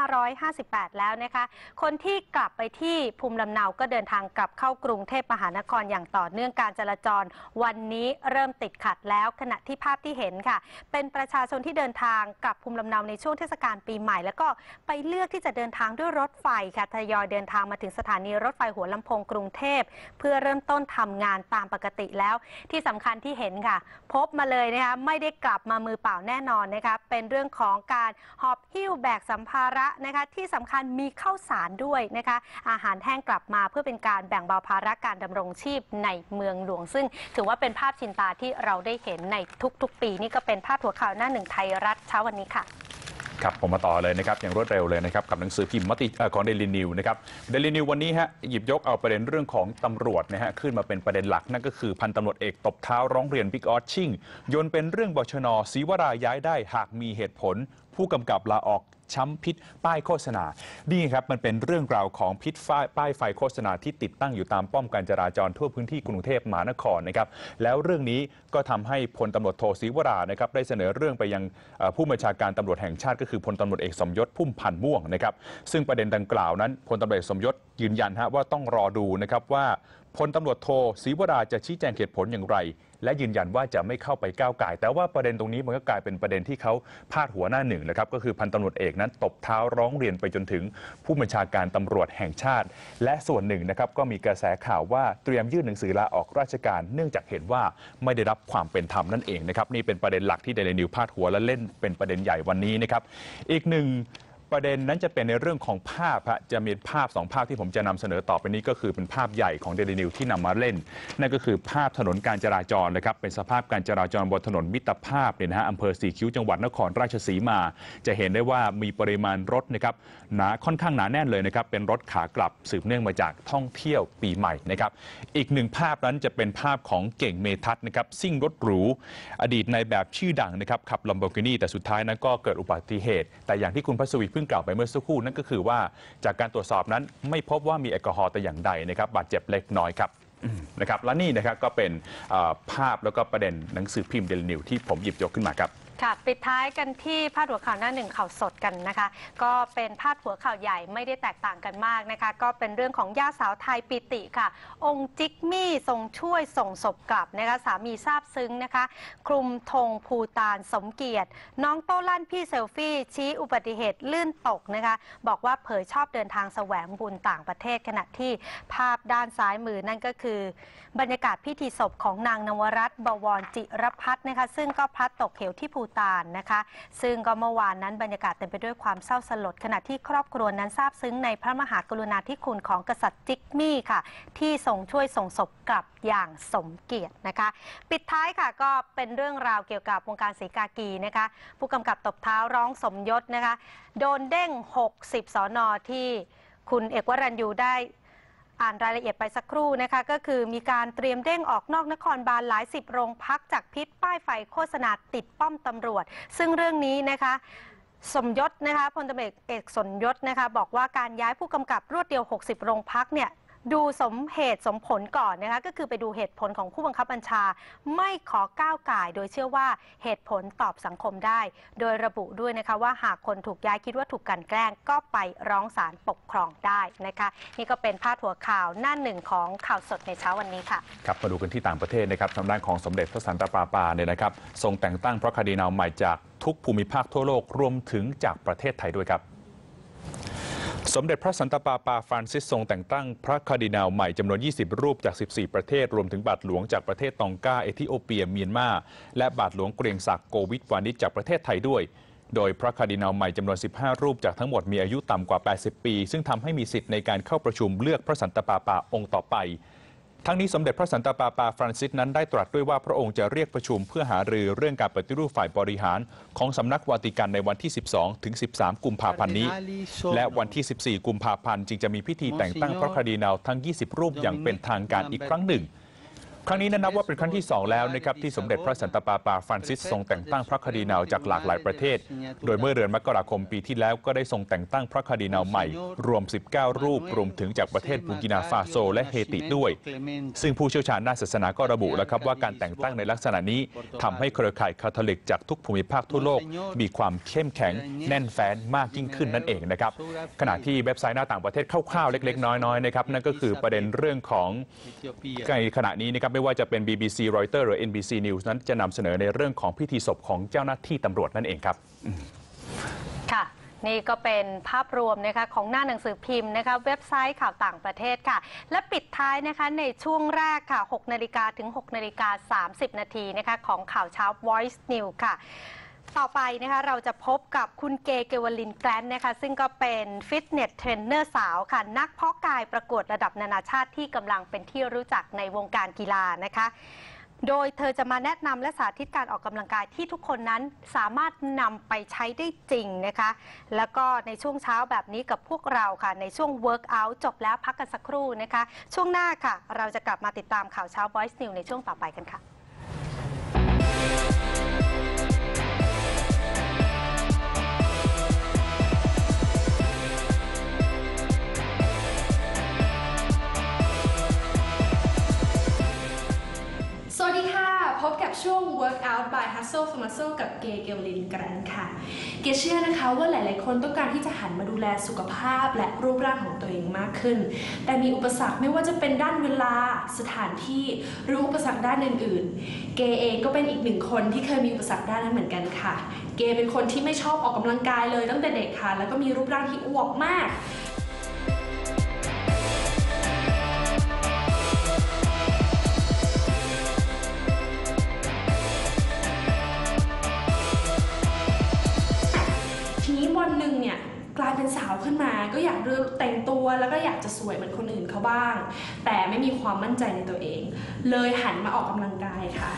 2558 แล้วนะคะคนที่กลับไปที่ภูมิลำเนาก็เดินทางกลับเข้ากรุงเทพมหานครอย่างต่อเนื่องการจราจรวันนี้เริ่มติดขัดแล้วขณะที่ภาพที่เห็นค่ะเป็นประชาชนที่เดินทางกลับภูมิลำเนาในช่วงเทศกาลปีใหม่แล้วก็ไปเลือกที่จะเดินทางด้วยรถไฟค่ะทยอยเดินทางมาถึงสถานีรถไฟหัวลำโพงกรุงเทพเพื่อเริ่มต้นทำงานตามปกติแล้วที่สำคัญที่เห็นค่ะพบมาเลยนะคะไม่ได้กลับมามือเปล่าแน่นอนนะคะเป็นเรื่องของการหอบหิ้วแบกสัมภาระนะคะที่สำคัญมีข้าวสารด้วยนะคะอาหารแห้งกลับมาเพื่อเป็นการแบ่งเบาภาระการดำรงชีพในเมืองหลวงซึ่งถือว่าเป็นภาพชินตาที่เราได้เห็นในทุกๆปีนี่ก็เป็นภาพหัวข่าวหน้าหนึ่งไทยรัฐเช้าวันนี้ค่ะครับผมมาต่อเลยนะครับอย่างรวดเร็วเลยนะครับกับหนังสือพิมพ์มติของเดลินิวนะครับเดลินิววันนี้ฮะหยิบยกเอาประเด็นเรื่องของตำรวจนะฮะขึ้นมาเป็นประเด็นหลักนั่นก็คือพันตำรวจเอกตบเท้าร้องเรียนบิ๊กออสชิ่งโยนเป็นเรื่องบชน.ศรีวราย้ายได้หากมีเหตุผลผู้กำกับลาออกช้ำพิษป้ายโฆษณานี่ครับมันเป็นเรื่องราวของพิษป้ายไฟโฆษณาที่ติดตั้งอยู่ตามป้อมการจราจรทั่วพื้นที่กรุงเทพมหานครนะครับแล้วเรื่องนี้ก็ทำให้พลตำรวจโทศรีวรานะครับได้เสนอเรื่องไปยังผู้บัญชาการตำรวจแห่งชาติก็คือพลตำรวจเอกสมยศพุ่มพันธ์ม่วงนะครับซึ่งประเด็นดังกล่าวนั้นพลตำรวจเอกสมยศยืนยันว่าต้องรอดูนะครับว่าพลตำรวจโทศรีวราจะชี้แจงเหตุผลอย่างไรและยืนยันว่าจะไม่เข้าไปก้าวก่ายแต่ว่าประเด็นตรงนี้มันก็กลายเป็นประเด็นที่เขาพาดหัวหน้าหนึ่งนะครับก็คือพันตำรวจเอกนั้นตบเท้าร้องเรียนไปจนถึงผู้บัญชาการตำรวจแห่งชาติและส่วนหนึ่งนะครับก็มีกระแสข่าวว่าเตรียมยื่นหนังสือลาออกราชการเนื่องจากเห็นว่าไม่ได้รับความเป็นธรรมนั่นเองนะครับนี่เป็นประเด็นหลักที่เดลินิวพาดหัวและเล่นเป็นประเด็นใหญ่วันนี้นะครับอีกหนึ่งประเด็นนั้นจะเป็นในเรื่องของภาพจะมีภาพ2ภาพที่ผมจะนำเสนอต่อไปนี้ก็คือเป็นภาพใหญ่ของเดลินิวที่นำมาเล่นนั่นก็คือภาพถนนการจราจรนะครับเป็นสภาพการจราจรบนถนนมิตรภาพเนี่ยนะฮะอำเภอสีคิ้วจังหวัดนครราชสีมาจะเห็นได้ว่ามีปริมาณรถนะครับค่อนข้างหนาแน่นเลยนะครับเป็นรถขากลับสืบเนื่องมาจากท่องเที่ยวปีใหม่นะครับอีกหนึ่งภาพนั้นจะเป็นภาพของเก่งเมทัศน์นะครับซิ่งรถหรูอดีตนายแบบชื่อดังนะครับขับลัมโบกินีแต่สุดท้ายนั้นก็เกิดอุบัติเหตุแต่อย่างที่คุณพัศวีเพิ่งกล่าวไปเมื่อสักครู่นั่นก็คือว่าจากการตรวจสอบนั้นไม่พบว่ามีแอลกอฮอล์แต่อย่างใดนะครับบาดเจ็บเล็กน้อยครับนะครับและนี่นะครับก็เป็นภาพแล้วก็ประเด็นหนังสือพิมพ์เดลินิวที่ผมหยิบยกขึ้นมาครับค่ะปิดท้ายกันที่พาดหัวข่าวหน้าหนึ่งข่าวสดกันนะคะก็เป็นพาดหัวข่าวใหญ่ไม่ได้แตกต่างกันมากนะคะก็เป็นเรื่องของย่าสาวไทยปิติค่ะองค์จิกมี่ทรงช่วยส่งศพกลับนะคะสามีซาบซึ้งนะคะคลุมธงภูฏานสมเกียรติน้องโต้ลั่นพี่เซลฟี่ชี้อุบัติเหตุลื่นตกนะคะบอกว่าเผยชอบเดินทางแสวงบุญต่างประเทศขณะที่ภาพด้านซ้ายมือนั่นก็คือบรรยากาศพิธีศพของนางนวรัตน์บวรจิรพัฒน์นะคะซึ่งก็พลัดตกเหวที่ภูฏานนะคะซึ่งก็เมื่อวานนั้นบรรยากาศเต็มไปด้วยความเศร้าสลดขณะที่ครอบครัวนั้นซาบซึ้งในพระมหากรุณาธิคุณของกษัตริย์จิกมี่ค่ะที่ทรงช่วยส่งศพกลับอย่างสมเกียรตินะคะปิดท้ายค่ะก็เป็นเรื่องราวเกี่ยวกับวงการศรีกากีนะคะผู้กำกับตบเท้าร้องสมยศนะคะโดนเด้ง60 สน.ที่คุณเอกวรัญยูได้อ่านรายละเอียดไปสักครู่นะคะก็คือมีการเตรียมเด้งออกนอกนครบาลหลาย10 โรงพักจากพิษป้ายไฟโฆษณาติดป้อมตำรวจซึ่งเรื่องนี้นะคะสมยศนะคะพลตำรวจเอกสมยศนะคะบอกว่าการย้ายผู้กำกับรวดเดียว60 โรงพักเนี่ยดูสมเหตุสมผลก่อนนะคะก็คือไปดูเหตุผลของผู้บังคับบัญชาไม่ขอก้าวก่ายโดยเชื่อว่าเหตุผลตอบสังคมได้โดยระบุด้วยนะคะว่าหากคนถูกย้ายคิดว่าถูกกลั่นแกล้งก็ไปร้องศาลปกครองได้นะคะนี่ก็เป็นพาดหัวข่าวหน้าหนึ่งของข่าวสดในเช้าวันนี้ค่ะครับมาดูกันที่ต่างประเทศนะครับทางด้านของสมเด็จพระสันตะปาปาเนี่ยนะครับทรงแต่งตั้งพระคาร์ดินัลใหม่จากทุกภูมิภาคทั่วโลกรวมถึงจากประเทศไทยด้วยครับสมเด็จพระสันตะปาปาฟรานซิสทรงแต่งตั้งพระคาร์ดินัลใหม่จำนวน20 รูปจาก14 ประเทศรวมถึงบาทหลวงจากประเทศตองกาเอธิโอเปียเมียนมาและบาทหลวงเกรียงศักดิ์โกวิทวานิชจากประเทศไทยด้วยโดยพระคาร์ดินัลใหม่จำนวน 15 รูปจากทั้งหมดมีอายุต่ำกว่า 80 ปี ซึ่งทำให้มีสิทธิ์ในการเข้าประชุมเลือกพระสันตะปาปาองค์ต่อไปทั้งนี้สมเด็จพระสันตะปาปาฟรานซิสนั้นได้ตรัสด้วยว่าพระองค์จะเรียกประชุมเพื่อหารือเรื่องการปฏิรูปฝ่ายบริหารของสำนักวาติกันในวันที่ 12 ถึง 13 กุมภาพันธ์นี้และวันที่ 14 กุมภาพันธ์จึงจะมีพิธีแต่งตั้งพระคาร์ดินัลทั้ง 20 รูปอย่างเป็นทางการอีกครั้งหนึ่งครั้งนี้นับว่าเป็นครั้งที่ 2 แล้วนะครับที่สมเด็จพระสันตะปาปาฟรานซิสทรงแต่งตั้งพระคาร์ดินัลจากหลากหลายประเทศโดยเมื่อเดือนมกราคมปีที่แล้วก็ได้ทรงแต่งตั้งพระคาร์ดินัลใหม่รวม 19 รูปรวมถึงจากประเทศบูกินาฟาโซและเฮติด้วยซึ่งผู้เชี่ยวชาญด้านศาสนาก็ระบุแล้วครับว่าการแต่งตั้งในลักษณะนี้ทำให้เครือข่ายคาทอลิกจากทุกภูมิภาคทั่วโลกมีความเข้มแข็งแน่นแฟ้นมากยิ่งขึ้นนั่นเองนะครับขณะที่เว็บไซต์หน้าต่างประเทศคร่าวๆเล็กๆน้อยๆนะครับนั่นก็คือประเด็นเรื่องของในขณะนี้นะครับไม่ว่าจะเป็น BBC Reuters หรือ NBC News นั้นจะนำเสนอในเรื่องของพิธีศพของเจ้าหน้าที่ตำรวจนั่นเองครับค่ะนี่ก็เป็นภาพรวมนะคะของหน้าหนังสือพิมพ์นะคะเว็บไซต์ข่าวต่างประเทศค่ะและปิดท้ายนะคะในช่วงแรกค่ะ 6 นาฬิกาถึง 6 นาฬิกา 30 นาทีนะคะของข่าวเช้า Voice News ค่ะต่อไปนะคะเราจะพบกับคุณเกวลินแกลนนะคะซึ่งก็เป็นฟิตเนสเทรนเนอร์สาวค่ะนักเพาะกายประกวดระดับนานาชาติที่กำลังเป็นที่รู้จักในวงการกีฬานะคะโดยเธอจะมาแนะนำและสาธิตการออกกำลังกายที่ทุกคนนั้นสามารถนำไปใช้ได้จริงนะคะแล้วก็ในช่วงเช้าแบบนี้กับพวกเราค่ะในช่วง Workout จบแล้วพักกันสักครู่นะคะช่วงหน้าค่ะเราจะกลับมาติดตามข่าวเช้า Voice News ในช่วงต่อไปกันค่ะสวัสดีค่ะพบกับช่วง Workout by Hustle for Muscle กับเกเกลลินแกรนค่ะเกเชื่อนะคะว่าหลายๆคนต้องการที่จะหันมาดูแลสุขภาพและรูปร่างของตัวเองมากขึ้นแต่มีอุปสรรคไม่ว่าจะเป็นด้านเวลาสถานที่หรืออุปสรรคด้านอื่นๆเกเองก็เป็นอีกหนึ่งคนที่เคยมีอุปสรรคด้านนั้นเหมือนกันค่ะเกเป็นคนที่ไม่ชอบออกกำลังกายเลยตั้งแต่เด็กค่ะแล้วก็มีรูปร่างที่อ้วกมากวันหนึ่งเนี่ยกลายเป็นสาวขึ้นมาก็อยากแต่งตัวแล้วก็อยากจะสวยเหมือนคนอื่นเขาบ้างแต่ไม่มีความมั่นใจในตัวเองเลยหันมาออกกำลังกายค่ะ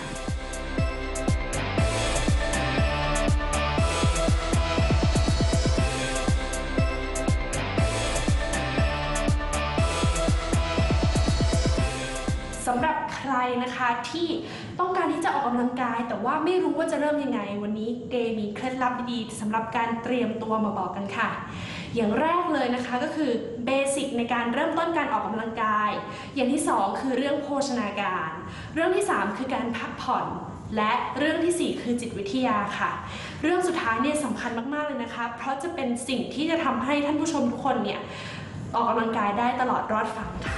สำหรับใครนะคะที่ต้องการที่จะออกกำลังกายแต่ว่าไม่รู้ว่าจะเริ่มยังไงวันนี้เกมีเคล็ดลับดีๆสำหรับการเตรียมตัวมาบอกกันค่ะอย่างแรกเลยนะคะก็คือเบสิกในการเริ่มต้นการออกกำลังกายอย่างที่2คือเรื่องโภชนาการเรื่องที่3คือการพักผ่อนและเรื่องที่4คือจิตวิทยาค่ะเรื่องสุดท้ายเนี่ยสำคัญมากๆเลยนะคะเพราะจะเป็นสิ่งที่จะทำให้ท่านผู้ชมทุกคนเนี่ยออกกำลังกายได้ตลอดรอดฝั่งค่ะ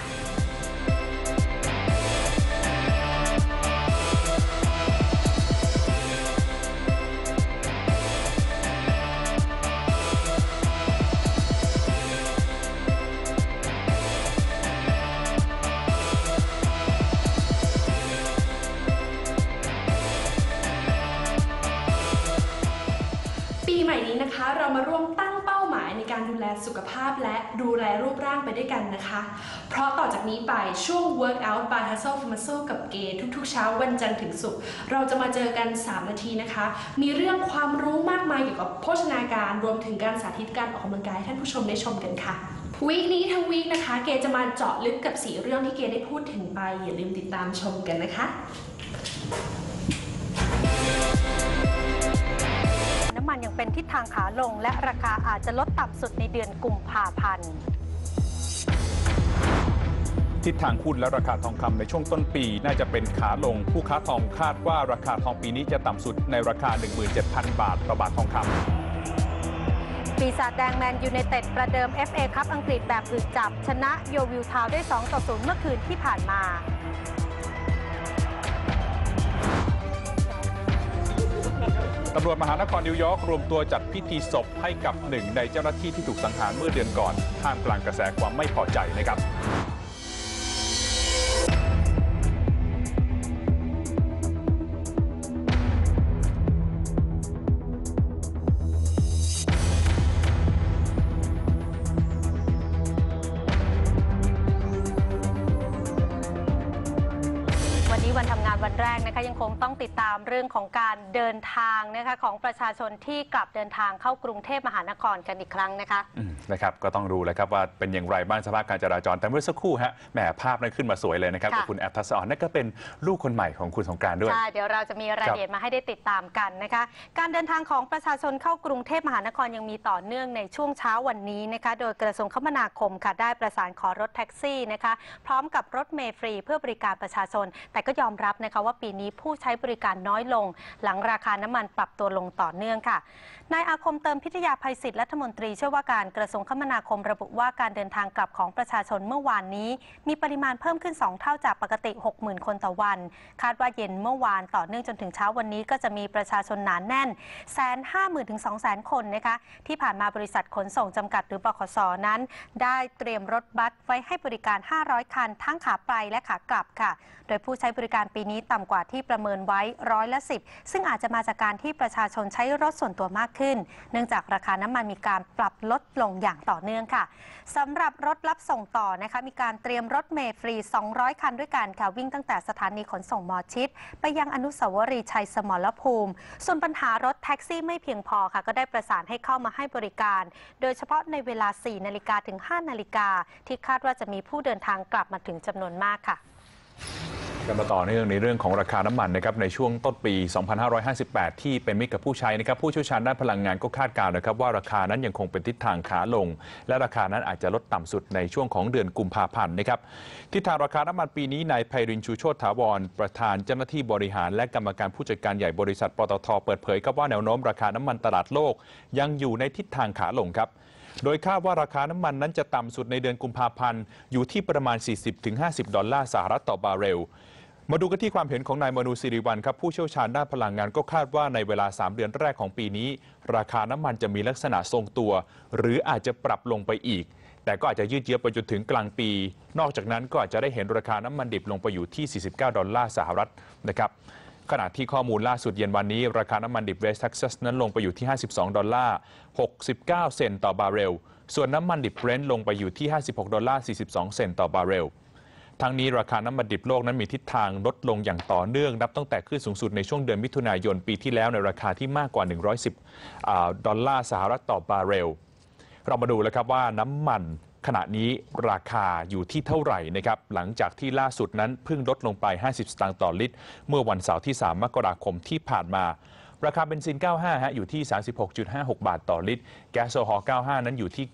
ปีใหม่นี้นะคะเรามาร่วมตั้งเป้าหมายในการดูแลสุขภาพและดูแลรูปร่างไปด้วยกันนะคะเพราะต่อจากนี้ไปช่วง Workout by Hustle for Muscle กับเกทุกๆเช้าวันจันทร์ถึงศุกร์เราจะมาเจอกัน3นาทีนะคะมีเรื่องความรู้มากมายเกี่ยวกับโภชนาการรวมถึงการสาธิตการออกกำลังกายให้ท่านผู้ชมได้ชมกันค่ะวีคนี้ทั้งวีคนะคะเกจะมาเจาะลึกกับ4เรื่องที่เกได้พูดถึงไปอย่าลืมติดตามชมกันนะคะน้ำมันยังเป็นทิศทางขาลงและราคาอาจจะลดต่ำสุดในเดือนกุมภาพันธ์ทิศทางหุ้นและราคาทองคำในช่วงต้นปีน่าจะเป็นขาลงผู้ค้าทองคาดว่าราคาทองปีนี้จะต่ำสุดในราคา 17,000 บาทต่อบาททองคำปีศาจแดงแมนยูไนเต็ดประเดิม FA คัพอังกฤษแบบอึดจับชนะโยวิลทาวน์ได้ 2-0 เมื่อคืนที่ผ่านมาตำรวจมหานครนิวยอร์กรวมตัวจัดพิธีศพให้กับหนึ่งในเจ้าหน้าที่ที่ถูกสังหารเมื่อเดือนก่อนท่ามกลางกระแสความไม่พอใจนะครับวันทำงานวันแรกนะคะยังคงต้องติดตามเรื่องของการเดินทางนะคะของประชาชนที่กลับเดินทางเข้ากรุงเทพมหานครกันอีกครั้งนะคะนะครับก็ต้องดูแล้วครับว่าเป็นอย่างไรบ้างสภาพการจราจรแต่เมื่อสักครู่ฮะแหมภาพนั้นขึ้นมาสวยเลยนะครับกับคุณแอฟทัศออนนั่นก็เป็นลูกคนใหม่ของคุณสงกรานต์ด้วยใช่เดี๋ยวเราจะมีรายละเอียดมาให้ได้ติดตามกันนะคะการเดินทางของประชาชนเข้ากรุงเทพมหานครยังมีต่อเนื่องในช่วงเช้าวันนี้นะคะโดยกระทรวงคมนาคมค่ะได้ประสานขอรถแท็กซี่นะคะพร้อมกับรถเมล์ฟรีเพื่อบริการประชาชนแต่ก็ยอมรับนะคะว่าปีนี้ผู้ใช้บริการน้อยลงหลังราคาน้ำมันปรับตัวลงต่อเนื่องค่ะนายอาคมเติมพิทยาภัยศิษย์รัฐมนตรีช่วยว่าการกระทรวงคมนาคมระบุว่าการเดินทางกลับของประชาชนเมื่อวานนี้มีปริมาณเพิ่มขึ้น2เท่าจากปกติ 60,000 คนต่อวันคาดว่าเย็นเมื่อวานต่อเนื่องจนถึงเช้าวันนี้ก็จะมีประชาชนหนาแน่น 150,000 ถึง 200,000 คนนะคะที่ผ่านมาบริษัทขนส่งจำกัดหรือบขส.นั้นได้เตรียมรถบัสไว้ให้บริการ500คันทั้งขาไปและขากลับค่ะโดยผู้ใช้บริการปีนี้ต่ำกว่าที่ประเมินไว้10%ซึ่งอาจจะมาจากการที่ประชาชนใช้รถส่วนตัวมากขึ้นเนื่องจากราคาน้ำมันมีการปรับลดลงอย่างต่อเนื่องค่ะสำหรับรถรับส่งต่อนะคะมีการเตรียมรถเมล์ฟรี200คันด้วยกันค่ะวิ่งตั้งแต่สถานีขนส่งหมอชิตไปยังอนุสาวรีย์ชัยสมรภูมิส่วนปัญหารถแท็กซี่ไม่เพียงพอค่ะก็ได้ประสานให้เข้ามาให้บริการโดยเฉพาะในเวลา 4 นาฬิกาถึง 5 นาฬิกาที่คาดว่าจะมีผู้เดินทางกลับมาถึงจำนวนมากค่ะกันมาต่อเนื่องในเรื่องของราคาน้ำมันนะครับในช่วงต้นปี 2558 ที่เป็นมิตรกับผู้ใช้นะครับผู้เชี่ยวชาญด้านพลังงานก็คาดการณ์นะครับว่าราคานั้นยังคงเป็นทิศทางขาลงและราคานั้นอาจจะลดต่ำสุดในช่วงของเดือนกุมภาพันธ์นะครับทิศทางราคาน้ำมันปีนี้นายไพรินทร์ชูโชติถาวรประธานเจ้าหน้าที่บริหารและกรรมการผู้จัดการใหญ่บริษัทปตท.เปิดเผยครับว่าแนวโน้มราคาน้ำมันตลาดโลกยังอยู่ในทิศทางขาลงครับโดยคาดว่าราคาน้ำมันนั้นจะต่ำสุดในเดือนกุมภาพันธ์อยู่ที่ประมาณ 40-50 ดอลลาร์สหรัฐต่อบาร์เรลมาดูกันที่ความเห็นของนายมนูศิริวัลย์ครับผู้เชี่ยวชาญด้านพลังงานก็คาดว่าในเวลา3 เดือนแรกของปีนี้ราคาน้ำมันจะมีลักษณะทรงตัวหรืออาจจะปรับลงไปอีกแต่ก็อาจจะยืดเยื้อไปจนถึงกลางปีนอกจากนั้นก็อาจจะได้เห็นราคาน้ำมันดิบลงไปอยู่ที่49 ดอลลาร์สหรัฐนะครับขณะที่ข้อมูลล่าสุดเย็นวันนี้ราคาน้ำมันดิบเวสต์เท็กซัสนั้นลงไปอยู่ที่52 ดอลลาร์69 เซนต์ต่อบาร์เรลส่วนน้ำมันดิบเบรนท์ลงไปอยู่ที่56 ดอลลาร์42 เซนต์ต่อบาร์เรลทั้งนี้ราคาน้ำมันดิบโลกนั้นมีทิศทางลดลงอย่างต่อเนื่องนับตั้งแต่ขึ้นสูงสุดในช่วงเดือนมิถุนายนปีที่แล้วในราคาที่มากกว่า110 ดอลลาร์สหรัฐต่อบาร์เรลเรามาดูแล้วครับว่าน้ำมันขณะนี้ราคาอยู่ที่เท่าไหร่นะครับหลังจากที่ล่าสุดนั้นเพิ่งลดลงไป50 สตางค์ต่อลิตรเมื่อวันเสาร์ที่3 มกราคมที่ผ่านมาราคาเบนซิน 95 อยู่ที่ 36.56 บาทต่อลิตรแก๊สโซฮอล์ 95 นั้นอยู่ที่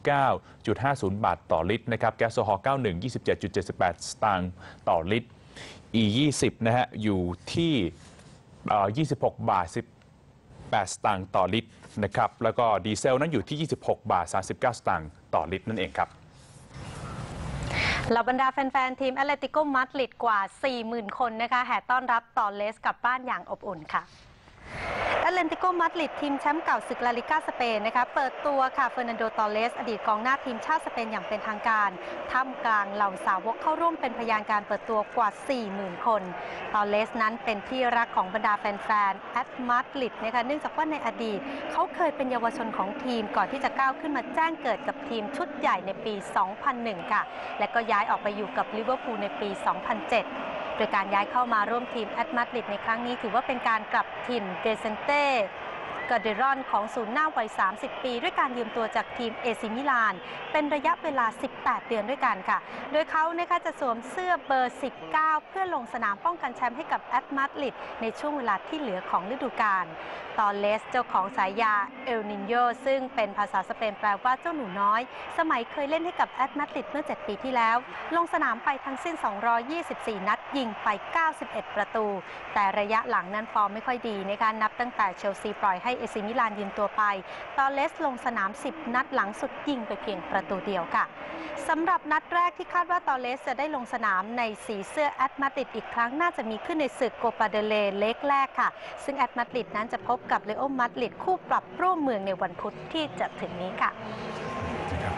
29.50 บาทต่อลิตรนะครับแก๊สโซฮอล์ 91 27.78 สตางค์ต่อลิตร E20 นะฮะอยู่ที่26 บาท 18 สตางค์ต่อลิตรนะครับแล้วก็ดีเซลนั้นอยู่ที่ 26 บาท 39 สตางค์ต่อลิตรนั่นเองครับเหล่าบรรดาแฟนๆทีมแอตเลติโกมาดริดกว่า 40,000 คนนะคะแห่ต้อนรับตอเลสกลับบ้านอย่างอบอุ่นค่ะแอตเลติโกมาดริดทีมแชมป์เก่าศึกลาลิก้าสเปนนะคะเปิดตัวค่ะเฟอร์นันโดตอเลสอดีตกองหน้าทีมชาติสเปนอย่างเป็นทางการท่ามกลางเหล่าสาวกเข้าร่วมเป็นพยานการเปิดตัวกว่า 40,000 คนตอเลสนั้นเป็นที่รักของบรรดาแฟนๆแอตมาดริดนะคะเนื่องจากว่าในอดีตเขาเคยเป็นเยาวชนของทีมก่อนที่จะก้าวขึ้นมาแจ้งเกิดกับทีมชุดใหญ่ในปี 2001 ค่ะและก็ย้ายออกไปอยู่กับลิเวอร์พูลในปี 2007โดยการย้ายเข้ามาร่วมทีมแอตมาดริดในครั้งนี้ถือว่าเป็นการกลับถิ่นเดเซนเต้กาเดรอนของศูนย์หน้าวัย 30 ปีด้วยการยืมตัวจากทีมเอซิมิลานเป็นระยะเวลา 18 เดือนด้วยกันค่ะโดยเขานะคะจะสวมเสื้อเบอร์ 19 เพื่อลงสนามป้องกันแชมป์ให้กับแอตมาดริดในช่วงเวลาที่เหลือของฤดูกาลตอเลสเจ้าของฉายาเอลนิโญซึ่งเป็นภาษาสเปนแปลว่าเจ้าหนูน้อยสมัยเคยเล่นให้กับแอตมาดริดเมื่อ 7 ปีที่แล้วลงสนามไปทั้งสิ้น 224 นัดยิงไป 91 ประตูแต่ระยะหลังนั้นฟอร์มไม่ค่อยดีนะคะนับตั้งแต่เชลซีปล่อยให้เอซิมิลานยืมตัวไปตอเลสลงสนาม 10 นัดหลังสุดยิงไปเพียงประตูเดียวค่ะสำหรับนัดแรกที่คาดว่าตอเลสจะได้ลงสนามในสีเสื้อแอตมาดริดอีกครั้งน่าจะมีขึ้นในศึกโกปาเดเลเล็กแรกค่ะซึ่งแอตมาดริดนั้นจะพบกับเรอัลมาดริดคู่ปรับร่วมเมืองในวันพุธที่จะถึงนี้ค่ะ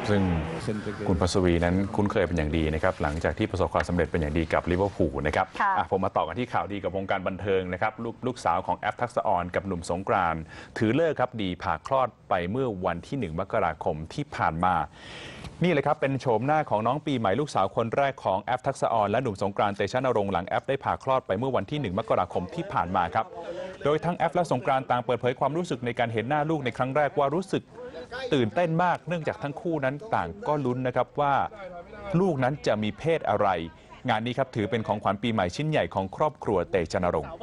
ซึ่งคุณพัศวีนั้นคุ้นเคยเป็นอย่างดีนะครับหลังจากที่ประสบความสำเร็จเป็นอย่างดีกับลิเวอร์พูลนะครับผมมาต่อกันที่ข่าวดีกับวงการบันเทิงนะครับลูกสาวของแอฟทักษะออนกับหนุ่มสงกรานต์ถือเลิกครับดีผ่าคลอดไปเมื่อวันที่1 มกราคมที่ผ่านมานี่เลยครับเป็นโฉมหน้าของน้องปีใหม่ลูกสาวคนแรกของแอฟทักษะออนและหนุ่มสงกรานต์เตชะนรงค์หลังแอฟได้ผ่าคลอดไปเมื่อวันที่1 มกราคมที่ผ่านมาครับโดยทั้งแอฟและสงกรานต์ต่างเปิดเผยความรู้สึกในการเห็นหน้าลูกในครั้งแรกว่ารู้สึกตื่นเต้นมากเนื่องจากทั้งคู่นั้นต่างก็ลุ้นนะครับว่าลูกนั้นจะมีเพศอะไรงานนี้ครับถือเป็นของขวัญปีใหม่ชิ้นใหญ่ของครอบครัวเตชะนรงค์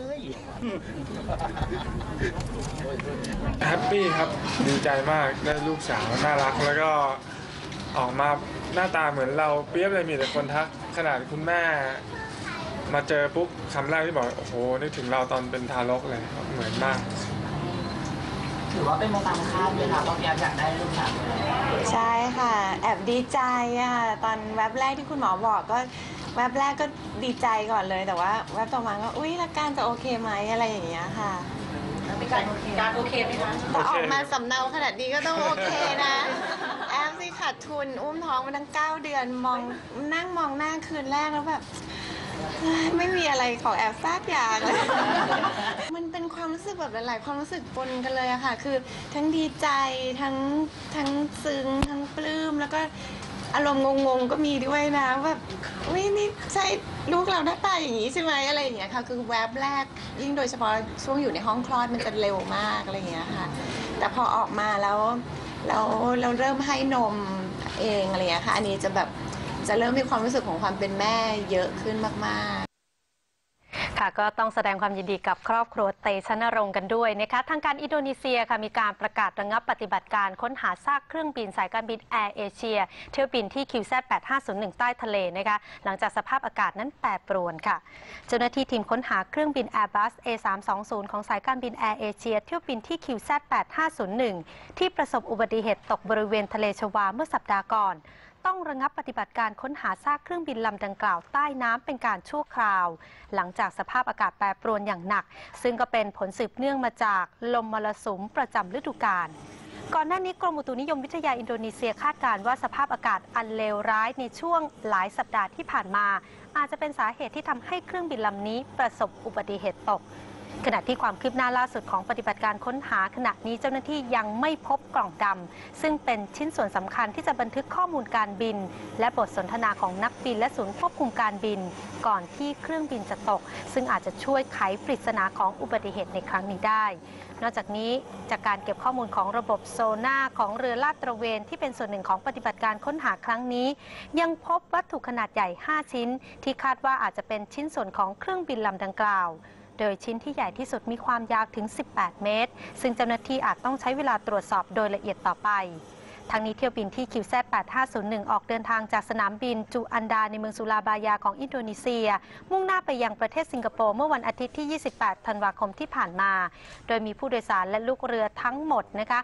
แฮปปี้ครับดีใจมากได้ลูกสาวน่ารักแล้วก็ออกมาหน้าตาเหมือนเราเปี๊ยบเลยมีแต่คนทักขนาดคุณแม่มาเจอปุ๊บคำแรกที่บอกโอ้โหนึกถึงเราตอนเป็นทารกเลยเหมือนมากถือว่าเป็นโมตามคาดเลยค่ะตอนอยากได้ลูกสาวใช่ค่ะแอบดีใจอ่ะตอนแวบแรกที่คุณหมอบอกก็แวบแรกก็ดีใจก่อนเลยแต่ว่าแวบต่อมาก็อุ๊ยแล้วการจะโอเคไหมอะไรอย่างเงี้ยค่ะการโอเคไหมคะแต่ออกมาสำเนาขนาดนี้ก็ต้องโอเคนะแอฟสิขาดทุนอุ้มท้องมาตั้ง9 เดือนนั่งมองหน้าคืนแรกแล้วแบบไม่มีอะไรของแอบซากอย่างเลย มันเป็นความรู้สึกแบบหลายๆความรู้สึกปนกันเลยอะค่ะคือทั้งดีใจทั้งซึ้งทั้งปลื้มแล้วก็อารมณ์งงๆก็มีด้วยนะแบบอุ๊ยนี่ใช่ลูกเราหน้าตาอย่างนี้ใช่ไหมอะไรอย่างเงี้ยค่ะคือแวบแรกยิ่งโดยเฉพาะช่วงอยู่ในห้องคลอดมันจะเร็วมากอะไรอย่างเงี้ยค่ะแต่พอออกมาแล้วเราเริ่มให้นมเองอะไรอย่างเงี้ยค่ะอันนี้จะแบบจะเริ่มมีความรู้สึกของความเป็นแม่เยอะขึ้นมากๆค่ะก็ต้องแสดงความยินดีกับครอบครัวเตชะนรงค์กันด้วยนะคะทางการอินโดนีเซียค่ะมีการประกาศระงับปฏิบัติการค้นหาซากเครื่องบินสายการบินแอร์เอเชียเที่ยวบินที่ QZ8501 ใต้ทะเลนะคะหลังจากสภาพอากาศนั้นแปรปรวนค่ะเจ้าหน้าที่ทีมค้นหาเครื่องบิน Airbus A320 ของสายการบินแอร์เอเชียเที่ยวบินที่ QZ8501 ที่ประสบอุบัติเหตุตกบริเวณทะเลชวาเมื่อสัปดาห์ก่อนต้องระงับปฏิบัติการค้นหาซากเครื่องบินลำดังกล่าวใต้น้ำเป็นการชั่วคราวหลังจากสภาพอากาศแปรปรวนอย่างหนักซึ่งก็เป็นผลสืบเนื่องมาจากลมมรสุมประจำฤดูกาลก่อนหน้านี้กรมอุตุนิยมวิทยาอินโดนีเซียคาดการณ์ว่าสภาพอากาศอันเลวร้ายในช่วงหลายสัปดาห์ที่ผ่านมาอาจจะเป็นสาเหตุที่ทำให้เครื่องบินลำนี้ประสบอุบัติเหตุตกขณะที่ความคืบหน้าล่าสุดของปฏิบัติการค้นหาขณะนี้เจ้าหน้าที่ยังไม่พบกล่องดำซึ่งเป็นชิ้นส่วนสำคัญที่จะบันทึกข้อมูลการบินและบทสนทนาของนักบินและศูนย์ควบคุมการบินก่อนที่เครื่องบินจะตกซึ่งอาจจะช่วยไขปริศนาของอุบัติเหตุในครั้งนี้ได้นอกจากนี้จากการเก็บข้อมูลของระบบโซน่าของเรือลาดตระเวนที่เป็นส่วนหนึ่งของปฏิบัติการค้นหาครั้งนี้ยังพบวัตถุขนาดใหญ่5ชิ้นที่คาดว่าอาจจะเป็นชิ้นส่วนของเครื่องบินลำดังกล่าวโดยชิ้นที่ใหญ่ที่สุดมีความยาวถึง18 เมตรซึ่งเจ้าหน้าที่อาจต้องใช้เวลาตรวจสอบโดยละเอียดต่อไปทั้งนี้เที่ยวบินที่ QZ8501 ออกเดินทางจากสนามบินจูอันดาในเมืองสุราบายาของอินโดนีเซียมุ่งหน้าไปยังประเทศสิงคโปร์เมื่อวันอาทิตย์ที่ 28 ธันวาคมที่ผ่านมาโดยมีผู้โดยสารและลูกเรือทั้งหมดนะคะ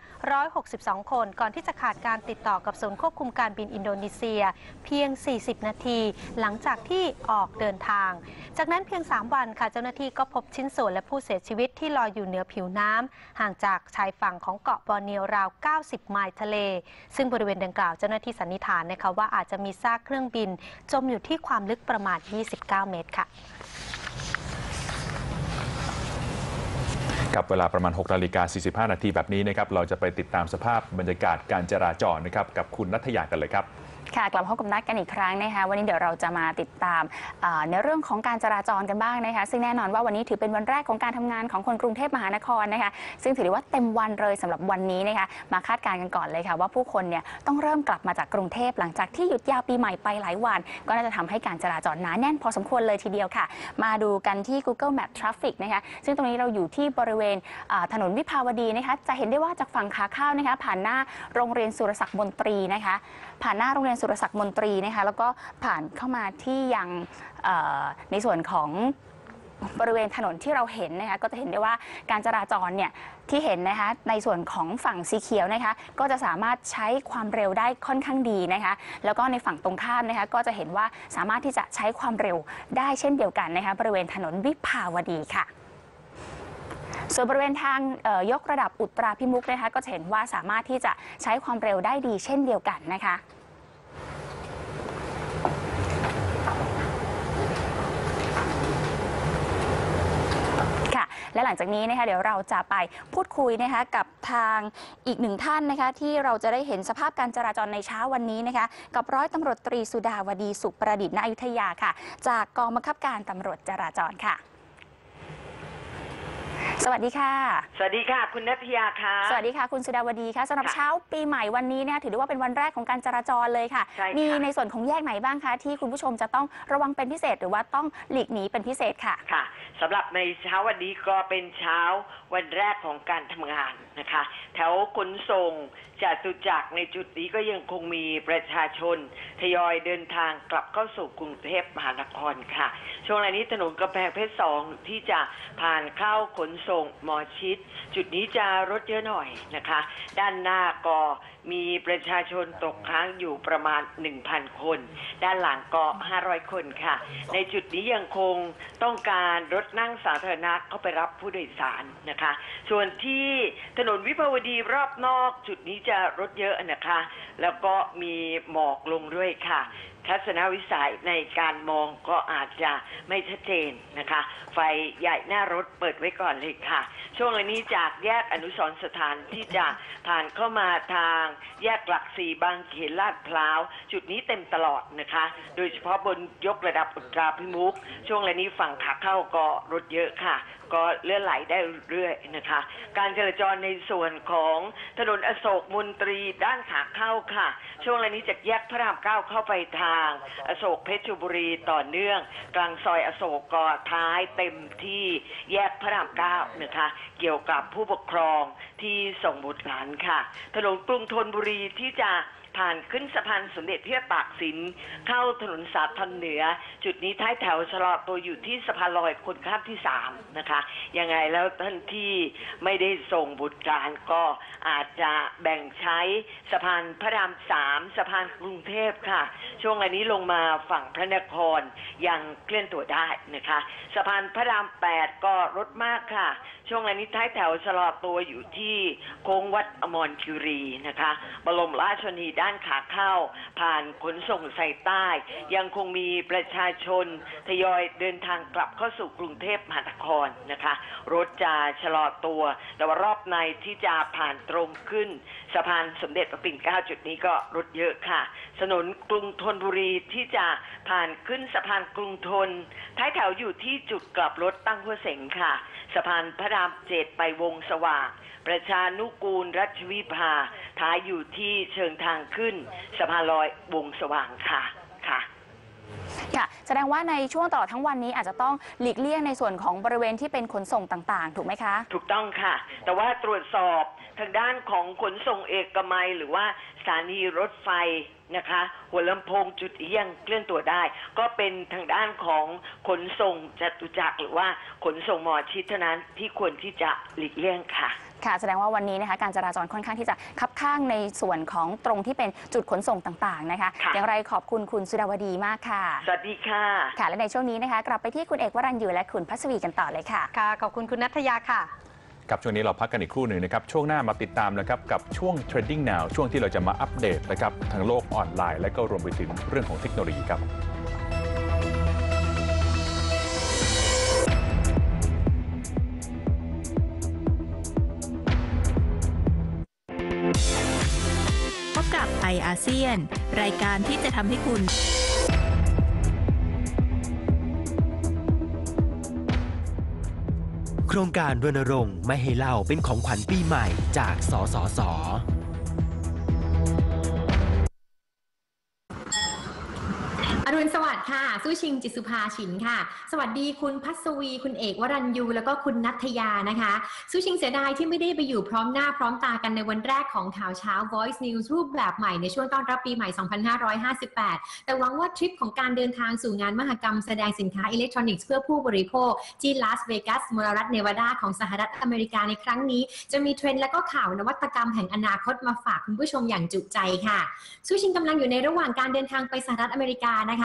162 คนก่อนที่จะขาดการติดต่อกับศูนย์ควบคุมการบินอินโดนีเซียเพียง 40 นาทีหลังจากที่ออกเดินทางจากนั้นเพียง 3 วันค่ะเจ้าหน้าที่ก็พบชิ้นส่วนและผู้เสียชีวิตที่ลอยอยู่เหนือผิวน้ำห่างจากชายฝั่งของเกาะบอร์เนียวราว 90 ไมล์ทะเลซึ่งบริเวณดังกล่าวเจ้าหน้าที่สันนิษฐานนะคะว่าอาจจะมีซากเครื่องบินจมอยู่ที่ความลึกประมาณ 29 เมตรค่ะกับเวลาประมาณ 6:45 นาทีแบบนี้นะครับเราจะไปติดตามสภาพบรรยากาศการจราจรนะครับกับคุณณัฐยากันเลยครับค่ะกลับมาพบกับนัดกันอีกครั้งนะคะวันนี้เดี๋ยวเราจะมาติดตามในเรื่องของการจราจรกันบ้างนะคะซึ่งแน่นอนว่าวันนี้ถือเป็นวันแรกของการทำงานของคนกรุงเทพมหานครนะคะซึ่งถือได้ว่าเต็มวันเลยสำหรับวันนี้นะคะมาคาดการณ์กันก่อนเลยค่ะว่าผู้คนเนี่ยต้องเริ่มกลับมาจากกรุงเทพหลังจากที่หยุดยาวปีใหม่ไปหลายวันก็น่าจะทำให้การจราจรหนาแน่นพอสมควรเลยทีเดียวค่ะมาดูกันที่ Google Map Traffic นะคะซึ่งตรงนี้เราอยู่ที่บริเวณถนนวิภาวดีนะคะจะเห็นได้ว่าจากฝั่งขาเข้านะคะผ่านหน้าโรงเรียนสุรศักดิ์มนตรีนะคะผ่านหน้าโรงเรียนสุรศักดิ์มนตรีนะคะแล้วก็ผ่านเข้ามาที่ยังในส่วนของบริเวณถนนที่เราเห็นนะคะก็จะเห็นได้ว่าการจราจรเนี่ยที่เห็นนะคะในส่วนของฝั่งสีเขียวนะคะก็จะสามารถใช้ความเร็วได้ค่อนข้างดีนะคะแล้วก็ในฝั่งตรงข้ามนะคะก็จะเห็นว่าสามารถที่จะใช้ความเร็วได้เช่นเดียวกันนะคะบริเวณถนนวิภาวดีค่ะส่วนบริเวณทางยกระดับอุตราพิมุขนะคะก็จะเห็นว่าสามารถที่จะใช้ความเร็วได้ดีเช่นเดียวกันนะคะและหลังจากนี้นะคะเดี๋ยวเราจะไปพูดคุยนะคะกับทางอีกหนึ่งท่านนะคะที่เราจะได้เห็นสภาพการจราจรในเช้าวันนี้นะคะกับร้อยตำรวจตรีสุดาวดีสุขประดิษฐ์ณอยุธยาค่ะจากกองบังคับการตำรวจจราจรค่ะสวัสดีค่ะสวัสดีค่ะคุณนัทยาค่ะสวัสดีค่ะคุณสุดาวดีค่ะสำหรับเช้าปีใหม่วันนี้เนี่ยถือได้ว่าเป็นวันแรกของการจราจรเลยค่ะมีในส่วนของแยกไหนบ้างคะที่คุณผู้ชมจะต้องระวังเป็นพิเศษหรือว่าต้องหลีกหนีเป็นพิเศษค่ะค่ะสำหรับในเช้าวันนี้ก็เป็นเช้าวันแรกของการทำงานนะคะแถวขนส่งจตุจักรในจุดนี้ก็ยังคงมีประชาชนทยอยเดินทางกลับเข้าสู่กรุงเทพมหานครค่ะช่วงนี้ถนนกำแพงเพชร2ที่จะผ่านเข้าขนส่งหมอชิดจุดนี้จะรถเยอะหน่อยนะคะด้านหน้าก็มีประชาชนตกค้างอยู่ประมาณ 1,000 คนด้านหลังก็500 คนค่ะในจุดนี้ยังคงต้องการรถนั่งสาธารณะเข้าไปรับผู้โดยสารนะคะส่วนที่ถนนวิภาวดีรอบนอกจุดนี้จะรถเยอะนะคะแล้วก็มีหมอกลงด้วยค่ะทัศนวิสัยในการมองก็อาจจะไม่ชัดเจนนะคะไฟใหญ่หน้ารถเปิดไว้ก่อนเลยค่ะช่วงนี้จากแยกอนุสรณ์สถานที่จะผ่านเข้ามาทางแยกหลัก4บางเขนลาดพร้าวจุดนี้เต็มตลอดนะคะโดยเฉพาะบนยกระดับอุตราพิมุขช่วงนี้ฝั่งขาเข้าก็รถเยอะค่ะก็เลื่อนไหลได้เรื่อยๆนะคะการจราจรในส่วนของถนนอโศกมนตรีด้านขาเข้าค่ะช่วงนี้จากแยกพระราม9เข้าไปทางอโศกเพชรบุรีต่อเนื่องกลางซอยอโศกก็ท้ายเต็มที่แยกพระราม9นะคะเกี่ยวกับผู้ปกครองที่ส่งบุตรหลานค่ะถนนกรุงธนบุรีที่จะผ่านขึ้นสะพานสมเด็จพระตากสินเข้าถนนสาทรเหนือจุดนี้ท้ายแถวชะลอตัวอยู่ที่สะพานลอยคนข้ามที่3นะคะยังไงแล้วท่านที่ไม่ได้ส่งบุตรหลานก็อาจจะแบ่งใช้สะพานพระราม3สะพานกรุงเทพค่ะช่วงนี้ลงมาฝั่งพระนครยังเคลื่อนตัวได้นะคะสะพานพระราม8ก็รถมากค่ะช่วงนี้ท้ายแถวชะลอตัวอยู่ที่โค้งวัดอมรคีรีนะคะบรมราชชนนีด้านขาเข้าผ่านขนส่งสายใต้ยังคงมีประชาชนทยอยเดินทางกลับเข้าสู่กรุงเทพมหานครนะคะรถจะชะลอตัวแต่ว่ารอบในที่จะผ่านตรงขึ้นสะพานสมเด็จพระปิ่นเกล้าจุดนี้ก็รถเยอะค่ะถนนกรุงธนบุรีที่จะผ่านขึ้นสะพานกรุงธนท้ายแถวอยู่ที่จุดกลับรถตั้งหัวเสงค่ะสะพานพระราม7ไปวงสว่างประชานุกูลรัชวิภาท้ายอยู่ที่เชิงทางขึ้นสะพานลอยวงสว่างค่ะค่ะแสดงว่าในช่วงตลอดทั้งวันนี้อาจจะต้องหลีกเลี่ยงในส่วนของบริเวณที่เป็นขนส่งต่างๆถูกไหมคะถูกต้องค่ะแต่ว่าตรวจสอบทางด้านของขนส่งเอกมัยหรือว่าสถานีรถไฟนะคะหัวลำโพงจุดเอียงเคลื่อนตัวได้ก็เป็นทางด้านของขนส่งจตุจักรหรือว่าขนส่งหมอชิดเท่านั้นที่ควรที่จะหลีกเลี่ยงค่ะค่ะแสดงว่าวันนี้นะคะการจราจรค่อนข้างที่จะคับข้างในส่วนของตรงที่เป็นจุดขนส่งต่างๆนะคะอย่างไรขอบคุณคุณสุดาวดีมากค่ะสวัสดีค่ะค่ะและในช่วงนี้นะคะกลับไปที่คุณเอกวรัญยูและคุณพัศวีกันต่อเลยค่ะค่ะขอบคุณคุณณัฐยาค่ะครับช่วงนี้เราพักกันอีกครู่หนึ่งนะครับช่วงหน้ามาติดตามนะครับกับช่วง Trending Now ช่วงที่เราจะมาอัปเดตนะครับทางโลกออนไลน์และก็รวมไปถึงเรื่องของเทคโนโลยีครับพบกับไออาเซียนรายการที่จะทำให้คุณโครงการรณรงค์ไม่ให้เหล้าเป็นของขวัญปีใหม่จากสสส. อรุณสวัสดิ์ค่ะสู้ชิงจิตสุภาฉินค่ะสวัสดีคุณพัศวีคุณเอกวรัญยูแล้วก็คุณณัฐยานะคะสู้ชิงเสียดายที่ไม่ได้ไปอยู่พร้อมหน้าพร้อมตากันในวันแรกของข่าวเช้า Voice News รูปแบบใหม่ในช่วงต้อนรับปีใหม่ 2558 แต่หวังว่าทริปของการเดินทางสู่งานมหกรรมแสดงสินค้าอิเล็กทรอนิกส์เพื่อผู้บริโภคที่ลาสเวกัสมลรัฐเนวาดาของสหรัฐอเมริกาในครั้งนี้จะมีเทรนด์และก็ข่าวนวัตกรรมแห่งอนาคตมาฝากคุณผู้ชมอย่างจุใจค่ะสู้ชิงกำลังอยู่ในระหว่างการเดินทางไปสหรัฐอเมริกานะคะจึง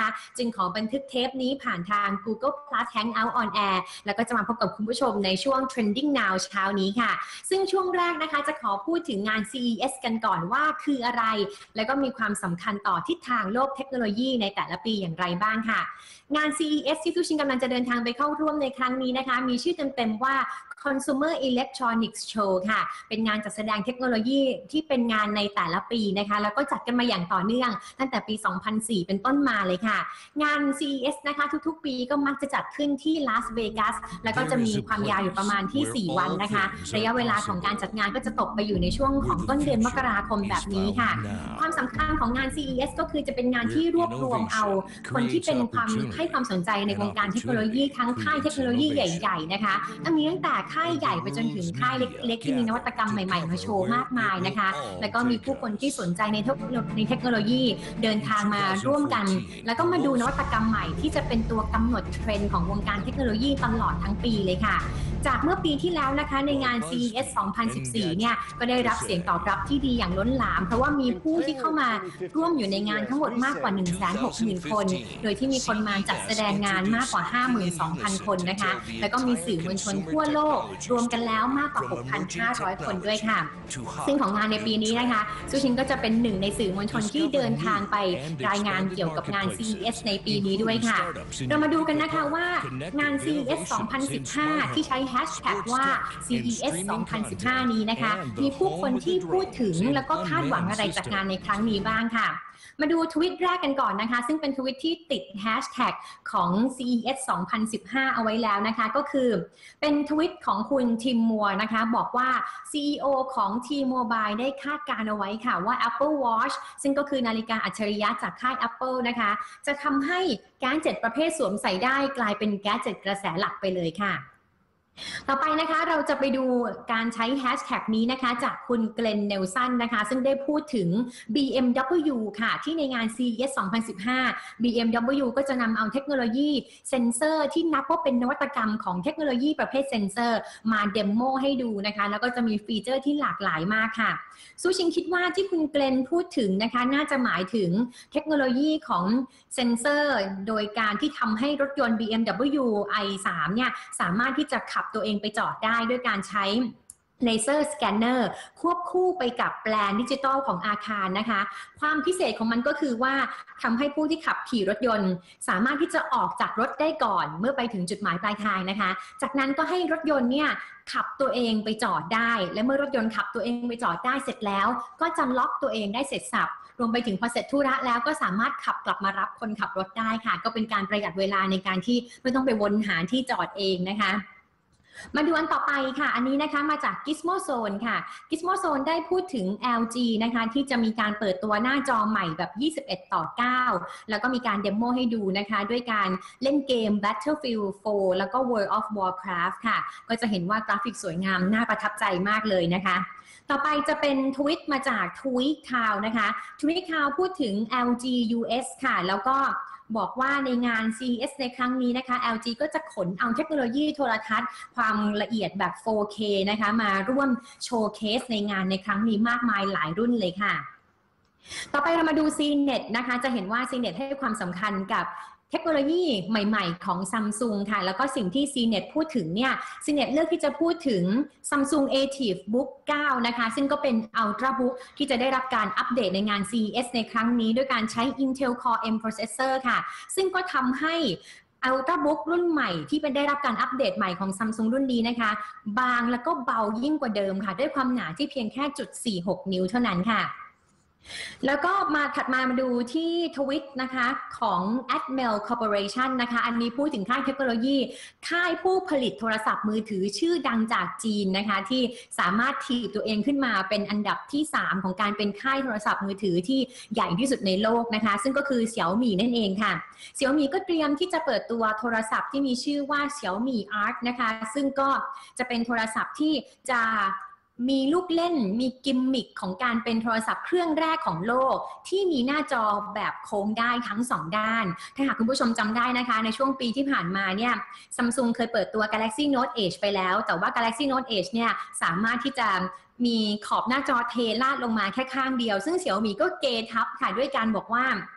งขอบันทึกเทปนี้ผ่านทาง Google Plus Hangout on Air แล้วก็จะมาพบกับคุณผู้ชมในช่วง Trending Now เช้านี้ค่ะซึ่งช่วงแรกนะคะจะขอพูดถึงงาน CES กันก่อนว่าคืออะไรแล้วก็มีความสำคัญต่อทิศทางโลกเทคโนโลยีในแต่ละปีอย่างไรบ้างค่ะงาน CES ที่ซูชินกำลังจะเดินทางไปเข้าร่วมในครั้งนี้นะคะมีชื่อเต็มๆว่า Consumer Electronics Show ค่ะเป็นงานจัดแสดงเทคโนโลยีที่เป็นงานในแต่ละปีนะคะแล้วก็จัดกันมาอย่างต่อเนื่องตั้งแต่ปี 2004 เป็นต้นมาเลยค่ะงาน CES นะคะทุกๆปีก็มักจะจัดขึ้นที่ลาสเวกัสแล้วก็จะมีความยาวอยู่ประมาณที่4วันนะคะระยะเวลาของการจัดงานก็จะตกไปอยู่ในช่วงของต้นเดือนมกราคมแบบนี้ค่ะความสำคัญของงาน CES ก็คือจะเป็นงานที่รวบรวมเอาคนที่เป็นให้ความสนใจในวงการเทคโนโลยีทั้งค่ายเทคโนโลยีใหญ่ๆนะคะมีตั้งแต่ค่ายใหญ่ไปจนถึงค่ายเล็กๆที่มีนวัตกรรมใหม่ๆมาโชว์มากมายนะคะแล้วก็มีผู้คนที่สนใจในเทคโนโลยีเดินทางมาร่วมกันแล้วก็มาดูนวัตกรรมใหม่ที่จะเป็นตัวกำหนดเทรนด์ของวงการเทคโนโลยีตลอดทั้งปีเลยค่ะจากเมื่อปีที่แล้วนะคะในงาน CES 2014 เนี่ยก็ได้รับเสียงตอบรับที่ดีอย่างล้นหลามเพราะว่ามีผู้ที่เข้ามาร่วมอยู่ในงานทั้งหมดมากกว่า 160,000 คนโดยที่มีคนมาจัดแสดงงานมากกว่า 52,000 คนนะคะแล้วก็มีสื่อมวลชนทั่วโลกรวมกันแล้วมากกว่า 6,500 คนด้วยค่ะซึ่งของงานในปีนี้นะคะซูชินก็จะเป็นหนึ่งในสื่อมวลชนที่เดินทางไปรายงานเกี่ยวกับงาน CES ในปีนี้ด้วยค่ะเรามาดูกันนะคะว่างาน CES 2015 ที่ใช้แฮชแท็กว่า CES 2015 นี้นะคะมีผู้คนที่พูดถึงแล้วก็คาดหวังอะไรจากงานในครั้งนี้บ้างค่ะมาดูทวิตแรกกันก่อนนะคะซึ่งเป็นทวิตที่ติดแฮชแท็กของ CES 2015 เอาไว้แล้วนะคะก็คือเป็นทวิตของคุณทิมมัวนะคะบอกว่า CEO ของ T-Mobile ได้คาดการณ์เอาไว้ค่ะว่า Apple Watch ซึ่งก็คือนาฬิกาอัจฉริยะจากค่าย Apple นะคะจะทำให้แกดเจ็ตประเภทสวมใส่ได้กลายเป็นแกดเจ็ตกระแสหลักไปเลยค่ะต่อไปนะคะเราจะไปดูการใช้แฮชแท็กนี้นะคะจากคุณเกลนเนลสันนะคะซึ่งได้พูดถึง BMW ค่ะที่ในงาน CES 2015 BMW ก็จะนำเอาเทคโนโลยีเซ็นเซอร์ที่นับว่าเป็นนวัตกรรมของเทคโนโลยีประเภทเซ็นเซอร์มาเดโมให้ดูนะคะแล้วก็จะมีฟีเจอร์ที่หลากหลายมากค่ะซูชิงคิดว่าที่คุณเกลนพูดถึงนะคะน่าจะหมายถึงเทคโนโลยีของเซ็นเซอร์โดยการที่ทำให้รถยนต์ BMW i3 เนี่ยสามารถที่จะขับตัวเองไปจอดได้ด้วยการใช้เลเซอร์สแกนเนอร์ควบคู่ไปกับแปลนดิจิตอลของอาคารนะคะความพิเศษของมันก็คือว่าทำให้ผู้ที่ขับขี่รถยนต์สามารถที่จะออกจากรถได้ก่อนเมื่อไปถึงจุดหมายปลายทางนะคะจากนั้นก็ให้รถยนต์เนี่ยขับตัวเองไปจอดได้และเมื่อรถยนต์ขับตัวเองไปจอดได้เสร็จแล้วก็จะล็อกตัวเองได้เสร็จสับรวมไปถึงพอเสร็จธุระแล้วก็สามารถขับกลับมารับคนขับรถได้ค่ะก็เป็นการประหยัดเวลาในการที่ไม่ต้องไปวนหาที่จอดเองนะคะมาดูอันต่อไปค่ะอันนี้นะคะมาจาก Gizmo Zone ค่ะ Gizmo Zone ได้พูดถึง LG นะคะที่จะมีการเปิดตัวหน้าจอใหม่แบบ21:9แล้วก็มีการเดโมให้ดูนะคะด้วยการเล่นเกม Battlefield 4 แล้วก็ World of Warcraft ค่ะก็จะเห็นว่ากราฟิกสวยงามน่าประทับใจมากเลยนะคะต่อไปจะเป็นทวิตมาจาก Tweetcow นะคะ Tweetcow พูดถึง LG US ค่ะแล้วก็บอกว่าในงาน CES ในครั้งนี้นะคะ LG ก็จะขนเอาเทคโนโลยีโทรทัศน์ความละเอียดแบบ 4K นะคะมาร่วมโชว์เคสในงานในครั้งนี้มากมายหลายรุ่นเลยค่ะต่อไปเรามาดู CNET นะคะจะเห็นว่า CNET ให้ความสำคัญกับเทคโนโลยีใหม่ๆของ Samsung ค่ะแล้วก็สิ่งที่ CNET พูดถึงเนี่ย CNET เลือกที่จะพูดถึง Samsung ATIV Book 9 นะคะซึ่งก็เป็น Ultrabook ที่จะได้รับการอัปเดตในงาน CES ในครั้งนี้ด้วยการใช้ Intel Core M Processor ค่ะซึ่งก็ทำให้ Ultrabook รุ่นใหม่ที่เป็นได้รับการอัปเดตใหม่ของ Samsung รุ่นนี้นะคะบางแล้วก็เบายิ่งกว่าเดิมค่ะด้วยความหนาที่เพียงแค่ 0.46 นิ้วเท่านั้นค่ะแล้วก็มาถัดมาดูที่ทวิตนะคะของ Atmel Corporation นะคะอันนี้พูดถึงค่ายเทคโนโลยีค่ายผู้ผลิตโทรศัพท์มือถือชื่อดังจากจีนนะคะที่สามารถถีบตัวเองขึ้นมาเป็นอันดับที่3ของการเป็นค่ายโทรศัพท์มือถือที่ใหญ่ที่สุดในโลกนะคะซึ่งก็คือ Xiaomi นั่นเองค่ะ Xiaomi ก็เตรียมที่จะเปิดตัวโทรศัพท์ที่มีชื่อว่า Xiaomi Arc นะคะซึ่งก็จะเป็นโทรศัพท์ที่จะมีลูกเล่นมีกิมมิคของการเป็นโทรศัพท์เครื่องแรกของโลกที่มีหน้าจอแบบโค้งได้ทั้ง2ด้านถ้าหากคุณผู้ชมจำได้นะคะในช่วงปีที่ผ่านมาเนี่ย Samsung เคยเปิดตัว Galaxy Note Edge ไปแล้วแต่ว่า Galaxy Note Edge เนี่ยสามารถที่จะมีขอบหน้าจอเทลาดลงมาแค่ข้างเดียวซึ่ง Xiaomi ก็เกทับค่ะด้วยการบอกว่าโท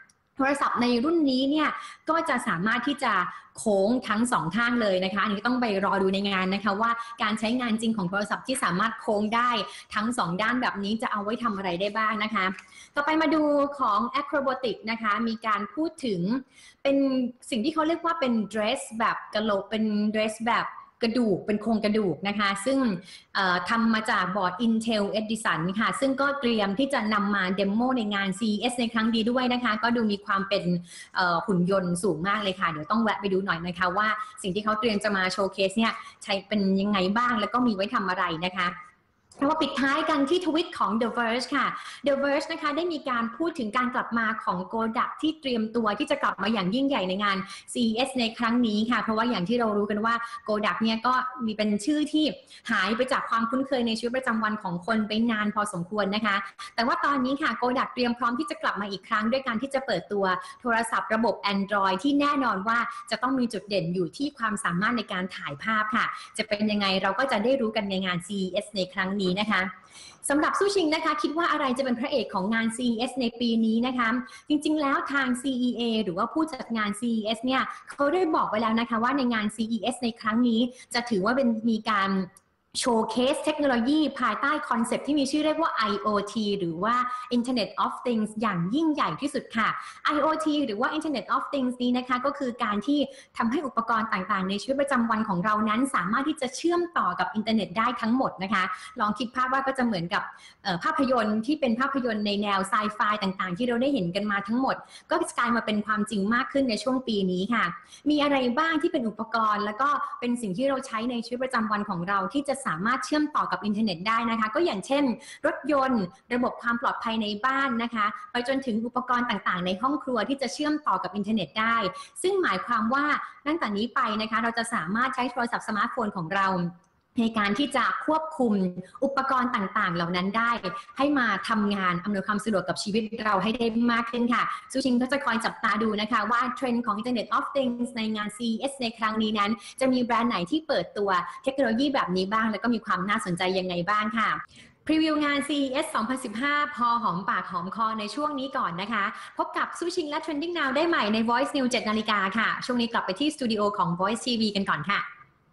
รศัพท์ในรุ่นนี้เนี่ยก็จะสามารถที่จะโค้งทั้งสองข้างเลยนะคะอันนี้ต้องไปรอดูในงานนะคะว่าการใช้งานจริงของโทรศัพท์ที่สามารถโค้งได้ทั้งสองด้านแบบนี้จะเอาไว้ทำอะไรได้บ้างนะคะต่อไปมาดูของ acrobatic นะคะมีการพูดถึงเป็นสิ่งที่เขาเรียกว่าเป็น dress แบบกะโหลกเป็น dress แบบกระดูกเป็นโครงกระดูกนะคะซึ่งทำมาจากบอร์ด Intel Edison ค่ะซึ่งก็เตรียมที่จะนำมาเดโมในงาน CES ในครั้งนี้ด้วยนะคะก็ดูมีความเป็นหุ่นยนต์สูงมากเลยค่ะเดี๋ยวต้องแวะไปดูหน่อยนะคะว่าสิ่งที่เขาเตรียมจะมาโชว์เคสเนี่ยใช้เป็นยังไงบ้างแล้วก็มีไว้ทำอะไรนะคะแล้วมาปิดท้ายกันที่ทวิตของ The Verge ค่ะ The Verge นะคะได้มีการพูดถึงการกลับมาของ Kodak ที่เตรียมตัวที่จะกลับมาอย่างยิ่งใหญ่ในงาน CES ในครั้งนี้ค่ะเพราะว่าอย่างที่เรารู้กันว่า Kodak เนี่ยก็มีเป็นชื่อที่หายไปจากความคุ้นเคยในชีวิตประจำวันของคนไปนานพอสมควรนะคะแต่ว่าตอนนี้ค่ะ Kodak เตรียมพร้อมที่จะกลับมาอีกครั้งด้วยการที่จะเปิดตัวโทรศัพท์ระบบ Android ที่แน่นอนว่าจะต้องมีจุดเด่นอยู่ที่ความสามารถในการถ่ายภาพค่ะจะเป็นยังไงเราก็จะได้รู้กันในงาน CES ในครั้งนี้นะคะสำหรับสู้ชิงนะคะคิดว่าอะไรจะเป็นพระเอกของงาน CES ในปีนี้นะคะจริงๆแล้วทาง CEA หรือว่าผู้จัดงาน CES เนี่ยเขาได้บอกไว้แล้วนะคะว่าในงาน CES ในครั้งนี้จะถือว่ามีการโชว์เคสเทคโนโลยีภายใต้คอนเซปต์ที่มีชื่อเรียกว่า IoT หรือว่า Internet of Things อย่างยิ่งใหญ่ที่สุดค่ะ IoT หรือว่า Internet of Things นี้นะคะก็คือการที่ทำให้อุปกรณ์ต่างๆในชีวิตประจำวันของเรานั้นสามารถที่จะเชื่อมต่อกับอินเทอร์เน็ตได้ทั้งหมดนะคะลองคิดภาพว่าก็จะเหมือนกับภาพยนตร์ที่เป็นภาพยนตร์ในแนวไซไฟต่างๆที่เราได้เห็นกันมาทั้งหมดก็กลายมาเป็นความจริงมากขึ้นในช่วงปีนี้ค่ะมีอะไรบ้างที่เป็นอุปกรณ์แล้วก็เป็นสิ่งที่เราใช้ในชีวิตประจำวันของเราที่จะสามารถเชื่อมต่อกับอินเทอร์เน็ตได้นะคะก็อย่างเช่นรถยนต์ระบบความปลอดภัยในบ้านนะคะไปจนถึงอุปกรณ์ต่างๆในห้องครัวที่จะเชื่อมต่อกับอินเทอร์เน็ตได้ซึ่งหมายความว่าตั้งแต่นี้ไปนะคะเราจะสามารถใช้โทรศัพท์สมาร์ทโฟนของเราในการที่จะควบคุมอุปกรณ์ต่างๆเหล่านั้นได้ให้มาทำงานอำนวยความสะดวกกับชีวิตเราให้ได้มากขึ้นค่ะซูชิงก็จะคอยจับตาดูนะคะว่าเทรนด์ของ Internet of Things ในงาน CES ในครั้งนี้นั้นจะมีแบรนด์ไหนที่เปิดตัวเทคโนโลยีแบบนี้บ้างแล้วก็มีความน่าสนใจยังไงบ้างค่ะพรีวิวงาน CES 2015 พอหอมปากหอมคอในช่วงนี้ก่อนนะคะพบกับซูชิงและ Trending Now ได้ใหม่ใน Voice News 7 นาฬิกาค่ะช่วงนี้กลับไปที่สตูดิโอของ Voice TV กันก่อนค่ะ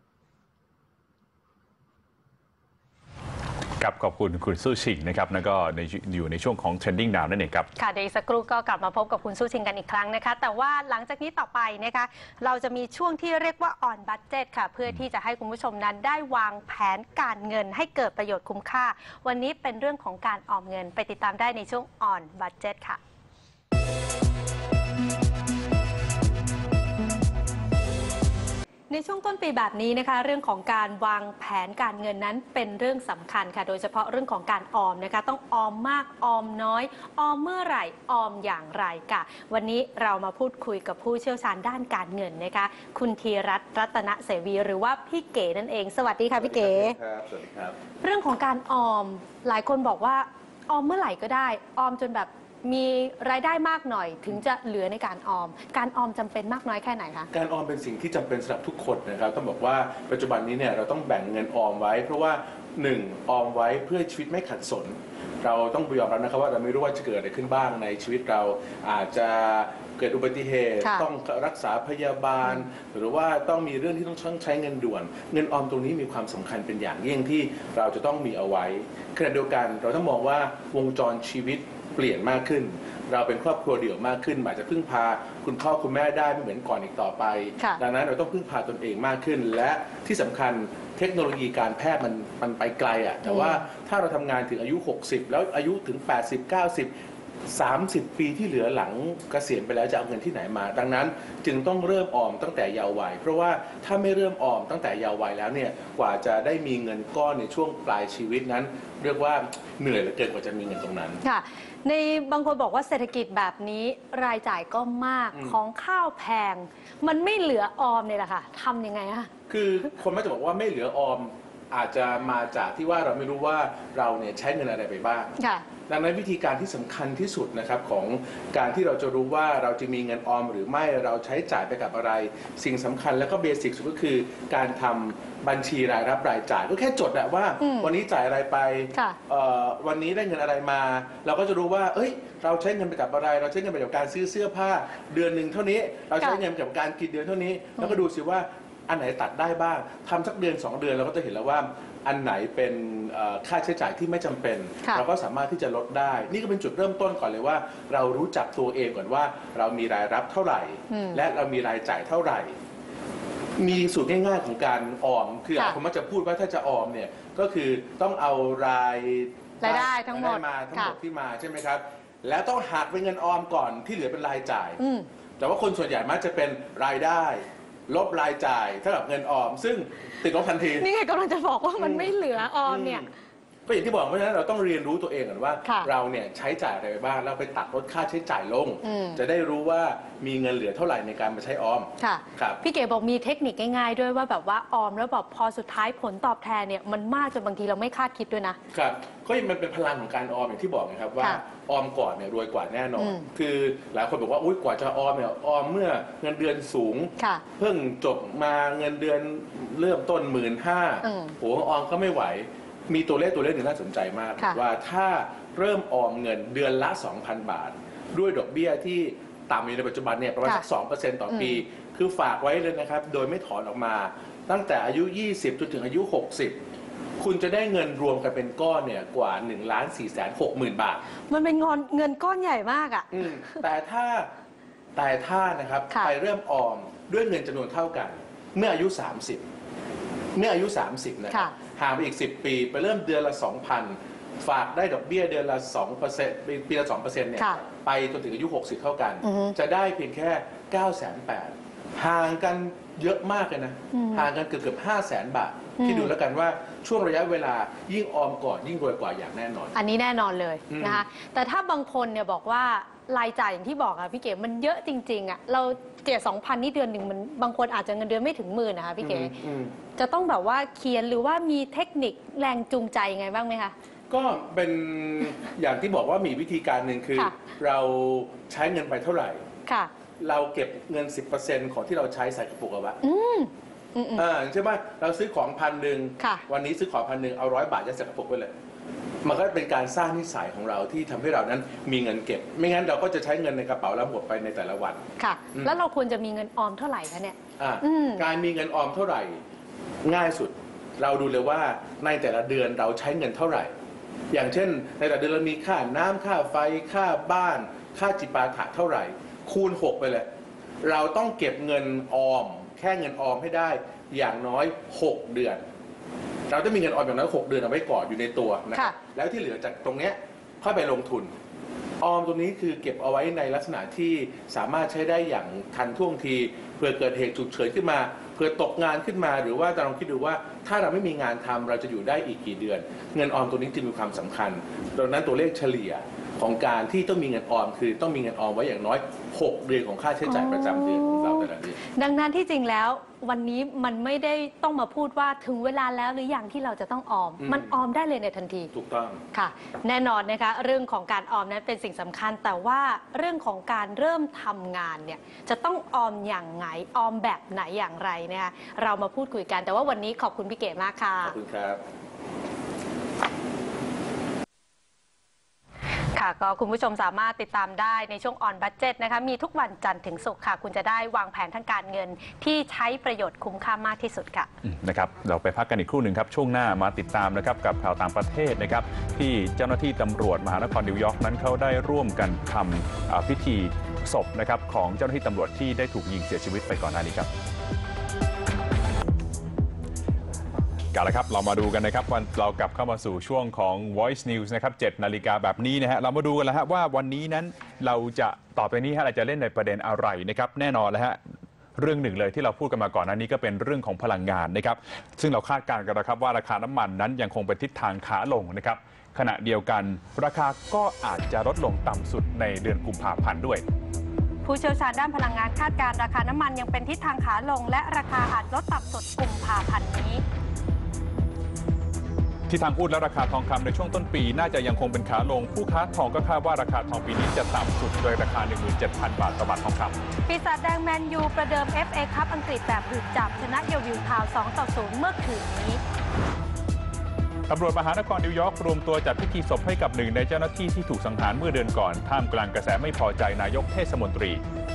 กับขอบคุณคุณสู้ชิงนะครับแล้วก็อยู่ในช่วงของ Trending Now นั่นเองครับค่ะเดี๋ยวสักครู่ก็กลับมาพบกับคุณสู้ชิงกันอีกครั้งนะคะแต่ว่าหลังจากนี้ต่อไปนะคะเราจะมีช่วงที่เรียกว่า On Budget ค่ะเพื่อที่จะให้คุณผู้ชมนั้นได้วางแผนการเงินให้เกิดประโยชน์คุ้มค่าวันนี้เป็นเรื่องของการออมเงินไปติดตามได้ในช่วง On Budget ค่ะในช่วงต้นปีแบบนี้นะคะเรื่องของการวางแผนการเงินนั้นเป็นเรื่องสำคัญค่ะโดยเฉพาะเรื่องของการออมนะคะต้องออมมากออมน้อยออมเมื่อไหร่ออมอย่างไรค่ะวันนี้เรามาพูดคุยกับผู้เชี่ยวชาญด้านการเงินนะคะคุณธีรัตน์รัตนเสวีหรือว่าพี่เก๋นั่นเองสวัสดีค่ะพี่เก๋ครับสวัสดีครับเรื่องของการออมหลายคนบอกว่าออมเมื่อไหร่ก็ได้ออมจนแบบมีรายได้มากหน่อยถึงจะเหลือในการออมการออมจำเป็นมากน้อยแค่ไหนคะการออมเป็นสิ่งที่จำเป็นสำหรับทุกคนนะครับต้องบอกว่าปัจจุบันนี้เนี่ยเราต้องแบ่งเงินออมไว้เพราะว่า1ออมไว้เพื่อชีวิตไม่ขัดสนเราต้องยอมรับนะครับว่าเราไม่รู้ว่าจะเกิดอะไรขึ้นบ้างในชีวิตเราอาจจะเกิดอุบัติเหตุต้องรักษาพยาบาลหรือว่าต้องมีเรื่องที่ต้องใช้เงินด่วนเงินออมตรงนี้มีความสำคัญเป็นอย่างยิ่งที่เราจะต้องมีเอาไว้ขณะเดียวกันเราต้องมองว่าวงจรชีวิตเปลี่ยนมากขึ้นเราเป็นครอบครัวเดี่ยวมากขึ้นอาจจะพึ่งพาคุณพ่อคุณแม่ได้ไม่เหมือนก่อนอีกต่อไปดังนั้นเราต้องพึ่งพาตนเองมากขึ้นและที่สำคัญเทคโนโลยีการแพทย์มันไปไกลอ่ะแต่ว่าถ้าเราทำงานถึงอายุ60แล้วอายุถึง80 90 30 ปีที่เหลือหลังเกษียณไปแล้วจะเอาเงินที่ไหนมาดังนั้นจึงต้องเริ่มออมตั้งแต่เยาว์วัยเพราะว่าถ้าไม่เริ่มออมตั้งแต่เยาว์วัยแล้วเนี่ยกว่าจะได้มีเงินก้อนในช่วงปลายชีวิตนั้นเรียกว่าเหนื่อยเหลือเกินกว่าจะมีเงินตรงนั้นค่ะในบางคนบอกว่าเศรษฐกิจแบบนี้รายจ่ายก็มากของข้าวแพงมันไม่เหลือออมเนี่ยแหละค่ะทำยังไงคะคือคนมักจะบอกว่าไม่เหลือออมอาจจะมาจากที่ว่าเราไม่รู้ว่าเราเนี่ยใช้เงินอะไรไปบ้างดังนั้นวิธีการที่สำคัญที่สุดนะครับของการที่เราจะรู้ว่าเราจะมีเงินออมหรือไม่เราใช้จ่ายไปกับอะไรสิ่งสำคัญแล้วก็เบสิกสุดก็คือการทำบัญชีรายรับรายจ่ายก็แค่จดว่าวันนี้จ่ายอะไรไปวันนี้ได้เงินอะไรมาเราก็จะรู้ว่าเราใช้เงินไปกับอะไรเราใช้เงินไปกับการซื้อเสื้อผ้าเดือนหนึ่งเท่านี้เราใช้เงินไปกับการกินเดือนเท่านี้แล้วก็ดูสิว่าอันไหนตัดได้บ้างทำสักเดือน2 เดือนเราก็จะเห็นแล้วว่าอันไหนเป็นค่าใช้จ่ายที่ไม่จำเป็นเราก็สามารถที่จะลดได้นี่ก็เป็นจุดเริ่มต้นก่อนเลยว่าเรารู้จักตัวเองก่อนว่าเรามีรายรับเท่าไหร่และเรามีรายจ่ายเท่าไหร่มีสูตรง่ายๆของการออมคือผมมักจะพูดว่าถ้าจะออมเนี่ยก็คือต้องเอารายได้ทั้งหมดที่มาใช่ไหมครับแล้วต้องหักเป็นเงินออมก่อนที่เหลือเป็นรายจ่ายแต่ว่าคนส่วนใหญ่มักจะเป็นรายได้ลบรายจ่ายเท่ากับเงินออมซึ่งติดลบทันทีนี่ไงกำลังจะบอกว่ามันไม่เหลือออมเนี่ยก็อย่างที่บอกเพราะฉะนั้นเราต้องเรียนรู้ตัวเองก่อนว่าเราเนี่ยใช้จ่ายอะไรไปบ้างเราไปตัดลดค่าใช้จ่ายลงจะได้รู้ว่ามีเงินเหลือเท่าไหร่ในการมาใช้ออมค่ะพี่เก๋บอกมีเทคนิคง่ายๆด้วยว่าแบบว่าออมแล้วแบบพอสุดท้ายผลตอบแทนเนี่ยมันมากจนบางทีเราไม่คาดคิดด้วยนะครับก็มันเป็นพลังของการออมอย่างที่บอกนะครับว่าออมก่อนเนี่ยรวยกว่าแน่นอนคือหลายคนบอกว่าอุ๊ยกว่าจะออมเนี่ยออมเมื่อเงินเดือนสูงเพิ่งจบมาเงินเดือนเริ่มต้น15,000โหออมก็ไม่ไหวมีตัวเลขหนึ่งน่าสนใจมากว่าถ้าเริ่มออมเงินเดือนละ 2,000 บาทด้วยดอกเบี้ยที่ต่ำอยู่ในปัจจุบันเนี่ยประมาณสัก 2% ต่อปีคือฝากไว้เลยนะครับโดยไม่ถอนออกมาตั้งแต่อายุ20จนถึงอายุ60คุณจะได้เงินรวมกันเป็นก้อนเนี่ยกว่า 1,460,000 บาทมันเป็นเงินก้อนใหญ่มากอ่ะแต่ถ้านะครับไปเริ่มออมด้วยเงินจำนวนเท่ากันเมื่ออายุ30นะห่างไปอีก10 ปีไปเริ่มเดือนละ 2,000 ฝากได้ดอกเบี้ยเดือนละ 2% ปีละ 2% เนี่ยไปจนถึงอายุ60เท่ากันจะได้เพียงแค่ 980,000 ห่างกันเยอะมากเลยนะห่างกันเกือบ 500,000 บาทที่ดูแล้วกันว่าช่วงระยะเวลายิ่งออมก่อนยิ่งรวยกว่าอย่างแน่นอนอันนี้แน่นอนเลยนะคะแต่ถ้าบางคนเนี่ยบอกว่ารายจ่ายอย่างที่บอกอะพี่เก๋มันเยอะจริงๆอะเรา2,000นี่เดือนหนึ่งมันบางคนอาจจะเงินเดือนไม่ถึง10,000นะคะพี่เก๋จะต้องแบบว่าเขียนหรือว่ามีเทคนิคแรงจูงใจไงบ้างไหมคะก็เป็นอย่างที่บอกว่ามีวิธีการหนึ่งคือเราใช้เงินไปเท่าไหร่เราเก็บเงิน 10% ของที่เราใช้ใส่กระปุกเอาไว้ใช่ไหมเราซื้อของ1,000วันนี้ซื้อของ1,000เอา100 บาทยัดใส่กระปุกไว้เลยมันก็เป็นการสร้างนิสัยของเราที่ทำให้เรานั้นมีเงินเก็บไม่งั้นเราก็จะใช้เงินในกระเป๋าแล้วหมดไปในแต่ละวันค่ะแล้วเราควรจะมีเงินออมเท่าไหร่คะเนี่ยการมีเงินออมเท่าไหร่ง่ายสุดเราดูเลยว่าในแต่ละเดือนเราใช้เงินเท่าไหร่อย่างเช่นในแต่ละเดือนเรามีค่าน้ำค่าไฟค่าบ้านค่าจิปาถะเท่าไหร่คูณ6ไปเลยเราต้องเก็บเงินออมแค่เงินออมให้ได้อย่างน้อย6 เดือนเราจะมีเงินออมอย่างน้อย6 เดือนเอาไว้ก่อนอยู่ในตัวนะครับแล้วที่เหลือจากตรงนี้ค่อยไปลงทุนออมตรงนี้คือเก็บเอาไว้ในลักษณะที่สามารถใช้ได้อย่างทันท่วงทีเพื่อเกิดเหตุฉุกเฉินขึ้นมาเพื่อตกงานขึ้นมาหรือว่าลองคิดดูว่าถ้าเราไม่มีงานทำเราจะอยู่ได้อีกกี่เดือนเงินออมตัวนี้จึงมีความสำคัญดังนั้นตัวเลขเฉลี่ยของการที่ต้องมีเงินออมคือต้องมีเงินออมไว้อย่างน้อย6 เดือนของค่าใช้จ่ายประจำเดือนของเราแต่ละเดือนดังนั้นที่จริงแล้ววันนี้มันไม่ได้ต้องมาพูดว่าถึงเวลาแล้วหรือยังที่เราจะต้องออมมันออมได้เลยในทันทีถูกต้องค่ะแน่นอนนะคะเรื่องของการออมนั้นเป็นสิ่งสำคัญแต่ว่าเรื่องของการเริ่มทำงานเนี่ยจะต้องออมอย่างไงออมแบบไหนอย่างไรนะคะเรามาพูดคุยกันแต่ว่าวันนี้ขอบคุณพี่เก๋มากค่ะขอบคุณครับค่ะก็คุณผู้ชมสามารถติดตามได้ในช่วง On Budget นะคะมีทุกวันจันทร์ถึงศุกร์ค่ะคุณจะได้วางแผนทางการเงินที่ใช้ประโยชน์คุ้มค่ามากที่สุดค่ะนะครับเราไปพักกันอีกครู่หนึ่งครับช่วงหน้ามาติดตามนะครับกับข่าวต่างประเทศนะครับที่เจ้าหน้าที่ตำรวจมหานครนิวยอร์กนั้นเขาได้ร่วมกันทำพิธีศพนะครับของเจ้าหน้าที่ตำรวจที่ได้ถูกยิงเสียชีวิตไปก่อนหน้านี้ครับกันแล้วครับเรามาดูกันนะครับวันเรากลับเข้ามาสู่ช่วงของ Voice News นะครับ 7 นาฬิกาแบบนี้นะฮะเรามาดูกันแล้วฮะว่าวันนี้นั้นเราจะต่อไปนี้เราจะเล่นในประเด็นอะไรนะครับแน่นอนแล้วฮะเรื่องหนึ่งเลยที่เราพูดกันมาก่อนหน้านี้ก็เป็นเรื่องของพลังงานนะครับซึ่งเราคาดการณ์กันนะครับว่าราคาน้ำมันนั้นยังคงเป็นทิศทางขาลงนะครับขณะเดียวกันราคาก็อาจจะลดลงต่ำสุดในเดือนกุมภาพันธ์ด้วยผู้เชี่ยวชาญด้านพลังงานคาดการณ์ราคาน้ำมันยังเป็นทิศทางขาลงและราคาอาจลดต่ำสุดกุมภาพันธ์นี้ที่ทางหุ้นและราคาทองคำในช่วงต้นปีน่าจะยังคงเป็นขาลงผู้ค้าทองก็คาดว่าราคาทองปีนี้จะต่ำสุดโดยราคา 17,000 บาทต่อบาททองคำปีศาจแดงแมนยูประเดิม FA คัพอังกฤษแบบหืดจับชนะเยลวิลทาวน์ 2-0 เมื่อคืนนี้ตำรวจมหานครนิวยอร์กรวมตัวจัดพิธีศพให้กับหนึ่งในเจ้าหน้าที่ที่ถูกสังหารเมื่อเดือนก่อนท่ามกลางกระแสไม่พอใจนายกเทศมนตรี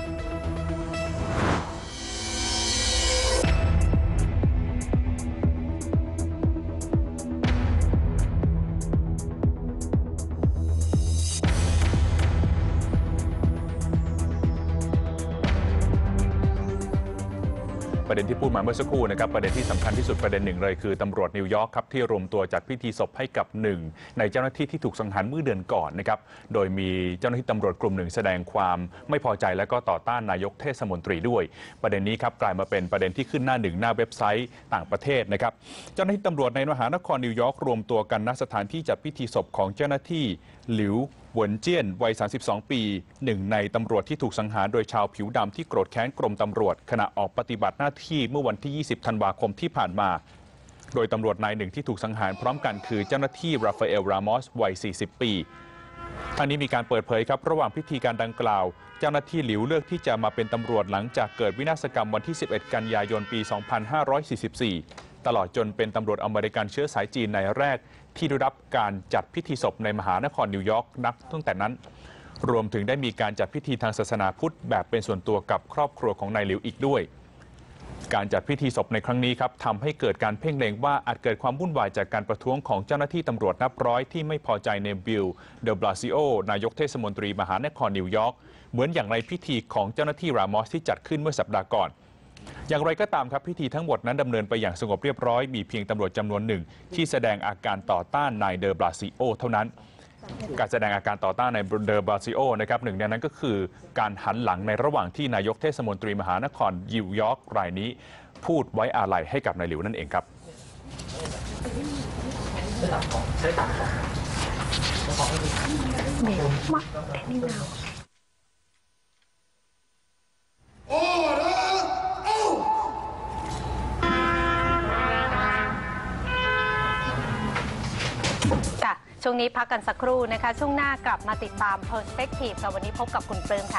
ประเด็นที่พูดมาเมื่อสักครู่นะครับประเด็นที่สำคัญที่สุดประเด็นหนึ่งเลยคือตำรวจนิวยอร์กครับที่รวมตัวจัดพิธีศพให้กับหนึ่งในเจ้าหน้าที่ที่ถูกสังหารเมื่อเดือนก่อนนะครับโดยมีเจ้าหน้าที่ตำรวจกลุ่มหนึ่งแสดงความไม่พอใจและก็ต่อต้านนายกเทศมนตรีด้วยประเด็นนี้ครับกลายมาเป็นประเด็นที่ขึ้นหน้าหนึ่งหน้าเว็บไซต์ต่างประเทศนะครับเจ้าหน้าที่ตำรวจในมหานครนิวยอร์กรวมตัวกันณสถานที่จัดพิธีศพของเจ้าหน้าที่หลิวหวนเจี้ยนวัย 32 ปีหนึ่งในตำรวจที่ถูกสังหารโดยชาวผิวดำที่โกรธแค้นกรมตำรวจขณะออกปฏิบัติหน้าที่เมื่อวันที่ 20 ธันวาคมที่ผ่านมาโดยตำรวจนายหนึ่งที่ถูกสังหารพร้อมกันคือเจ้าหน้าที่ราฟาเอล รามอสวัย 40 ปีทางนี้มีการเปิดเผยครับระหว่างพิธีการดังกล่าวเจ้าหน้าที่หลิวเลือกที่จะมาเป็นตำรวจหลังจากเกิดวินาศกรรมวันที่ 11 กันยายน ปี 2544 ตลอดจนเป็นตำรวจอเมริกันเชื้อสายจีนนายแรกที่ได้รับการจัดพิธีศพในมหานครนิวยอร์กนับตั้งแต่นั้นรวมถึงได้มีการจัดพิธีทางศาสนาพุทธแบบเป็นส่วนตัวกับครอบครัวของนายหลิวอีกด้วยการจัดพิธีศพในครั้งนี้ครับทำให้เกิดการเพ่งเล็งว่าอาจเกิดความวุ่นวายจากการประท้วงของเจ้าหน้าที่ตำรวจนับร้อยที่ไม่พอใจในบิล เดบลาซิโอนายกเทศมนตรีมหานครนิวยอร์กเหมือนอย่างในพิธีของเจ้าหน้าที่รามอสที่จัดขึ้นเมื่อสัปดาห์ก่อนอย่างไรก็ตามครับพิธีทั้งหมดนั้นดำเนินไปอย่างสงบเรียบร้อยมีเพียงตำรวจจำนวนหนึ่งที่แสดงอาการต่อต้านนายเดอบลาซิโอเท่านั้นการแสดงอาการต่อต้านนายเดอบลาซิโอนะครับหนึ่งในนั้นก็คือการหันหลังในระหว่างที่นายกเทศมนตรีมหานครนิวยอร์กรายนี้พูดไว้อาลัยให้กับนายหลิวนั่นเองครับช่วงนี้พักกันสักครู่นะคะช่วงหน้ากลับมาติดตาม Perspective ค่ะวันนี้พบกับคุณปลื้มค่ะ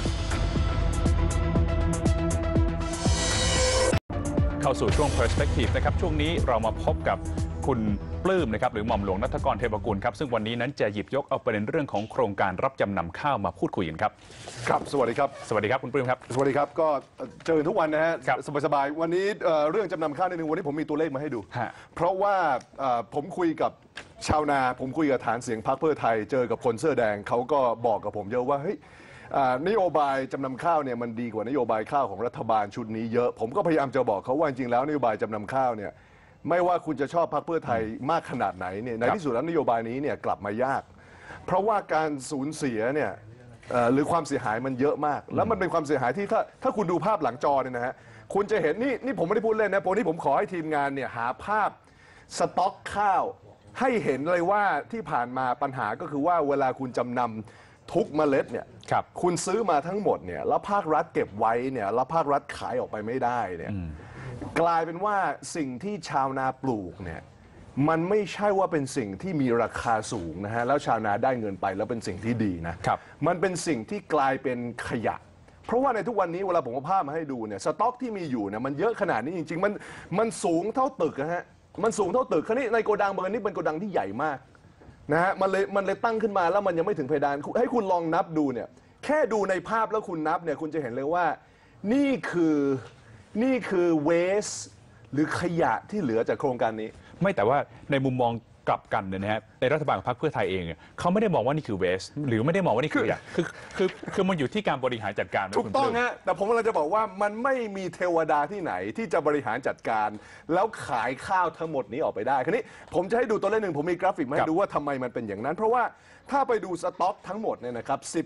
เข้าสู่ช่วง Perspective นะครับช่วงนี้เรามาพบกับคุณปลื้มนะครับหรือหม่อมหลวงณัฐกร เทพกุลครับซึ่งวันนี้นั้นจะหยิบยกเอาประเด็นเรื่องของโครงการรับจำนำข้าวมาพูดคุยกันครับครับสวัสดีครับสวัสดีครับคุณปลื้มครับสวัสดีครับก็เจอทุกวันนะฮะสบายๆวันนี้เรื่องจำนำข้าวนิดนึงวันนี้ผมมีตัวเลขมาให้ดูเพราะว่าผมคุยกับชาวนาผมคุยกับฐานเสียงพรรคเพื่อไทยเจอกับคนเสื้อแดงเขาก็บอกกับผมเยอะว่าเฮ้ยนโยบายจำนำข้าวเนี่ยมันดีกว่านโยบายข้าวของรัฐบาลชุดนี้เยอะผมก็พยายามจะบอกเขาว่าจริงๆแล้วนโยบายจำนำข้าวเนี่ยไม่ว่าคุณจะชอบพรรคเพื่อไทยมากขนาดไหนเนี่ยในที่สุดแล้วนโยบายนี้เนี่ยกลับมายากเพราะว่าการสูญเสียเนี่ยหรือความเสียหายมันเยอะมากแล้วมันเป็นความเสียหายที่ถ้าคุณดูภาพหลังจอเนี่ยนะฮะคุณจะเห็นนี่ผมไม่ได้พูดเล่นนะวันนี้ผมขอให้ทีมงานเนี่ยหาภาพสต็อกข้าวให้เห็นเลยว่าที่ผ่านมาปัญหาก็คือว่าเวลาคุณจำนำทุกเมล็ดเนี่ยคุณซื้อมาทั้งหมดเนี่ยแล้วภาครัฐเก็บไว้เนี่ยแล้วภาครัฐขายออกไปไม่ได้เนี่ยกลายเป็นว่าสิ่งที่ชาวนาปลูกเนี่ยมันไม่ใช่ว่าเป็นสิ่งที่มีราคาสูงนะฮะแล้วชาวนาได้เงินไปแล้วเป็นสิ่งที่ดีนะมันเป็นสิ่งที่กลายเป็นขยะเพราะว่าในทุกวันนี้เวลาผมเอาภาพมาให้ดูเนี่ยสต็อกที่มีอยู่เนี่ยมันเยอะขนาดนี้จริงๆมันสูงเท่าตึกนะฮะมันสูงเท่าตึกคราวนี้ในโกดังบางนี้เป็นโกดังที่ใหญ่มากนะฮะมันเลยตั้งขึ้นมาแล้วมันยังไม่ถึงเพดานให้คุณลองนับดูเนี่ยแค่ดูในภาพแล้วคุณนับเนี่ยคุณจะเห็นเลยว่านี่คือเวสหรือขยะที่เหลือจากโครงการนี้ไม่แต่ว่าในมุมมองกลับกันเนี่ยนะฮะในรัฐบาลของพรรคเพื่อไทยเองเขาไม่ได้มองว่านี่คือเวสหรือไม่ได้มองว่านี่คือขยะคือมันอยู่ที่การบริหารจัดการถูกต้องฮะแต่ผมกำลังจะบอกว่ามันไม่มีเทวดาที่ไหนที่จะบริหารจัดการแล้วขายข้าวทั้งหมดนี้ออกไปได้คราวนี้ผมจะให้ดูตัวเลขหนึ่งผมมีกราฟิกมาให้ดูว่าทำไมมันเป็นอย่างนั้นเพราะว่าถ้าไปดูสต็อกทั้งหมดเนี่ยนะครับ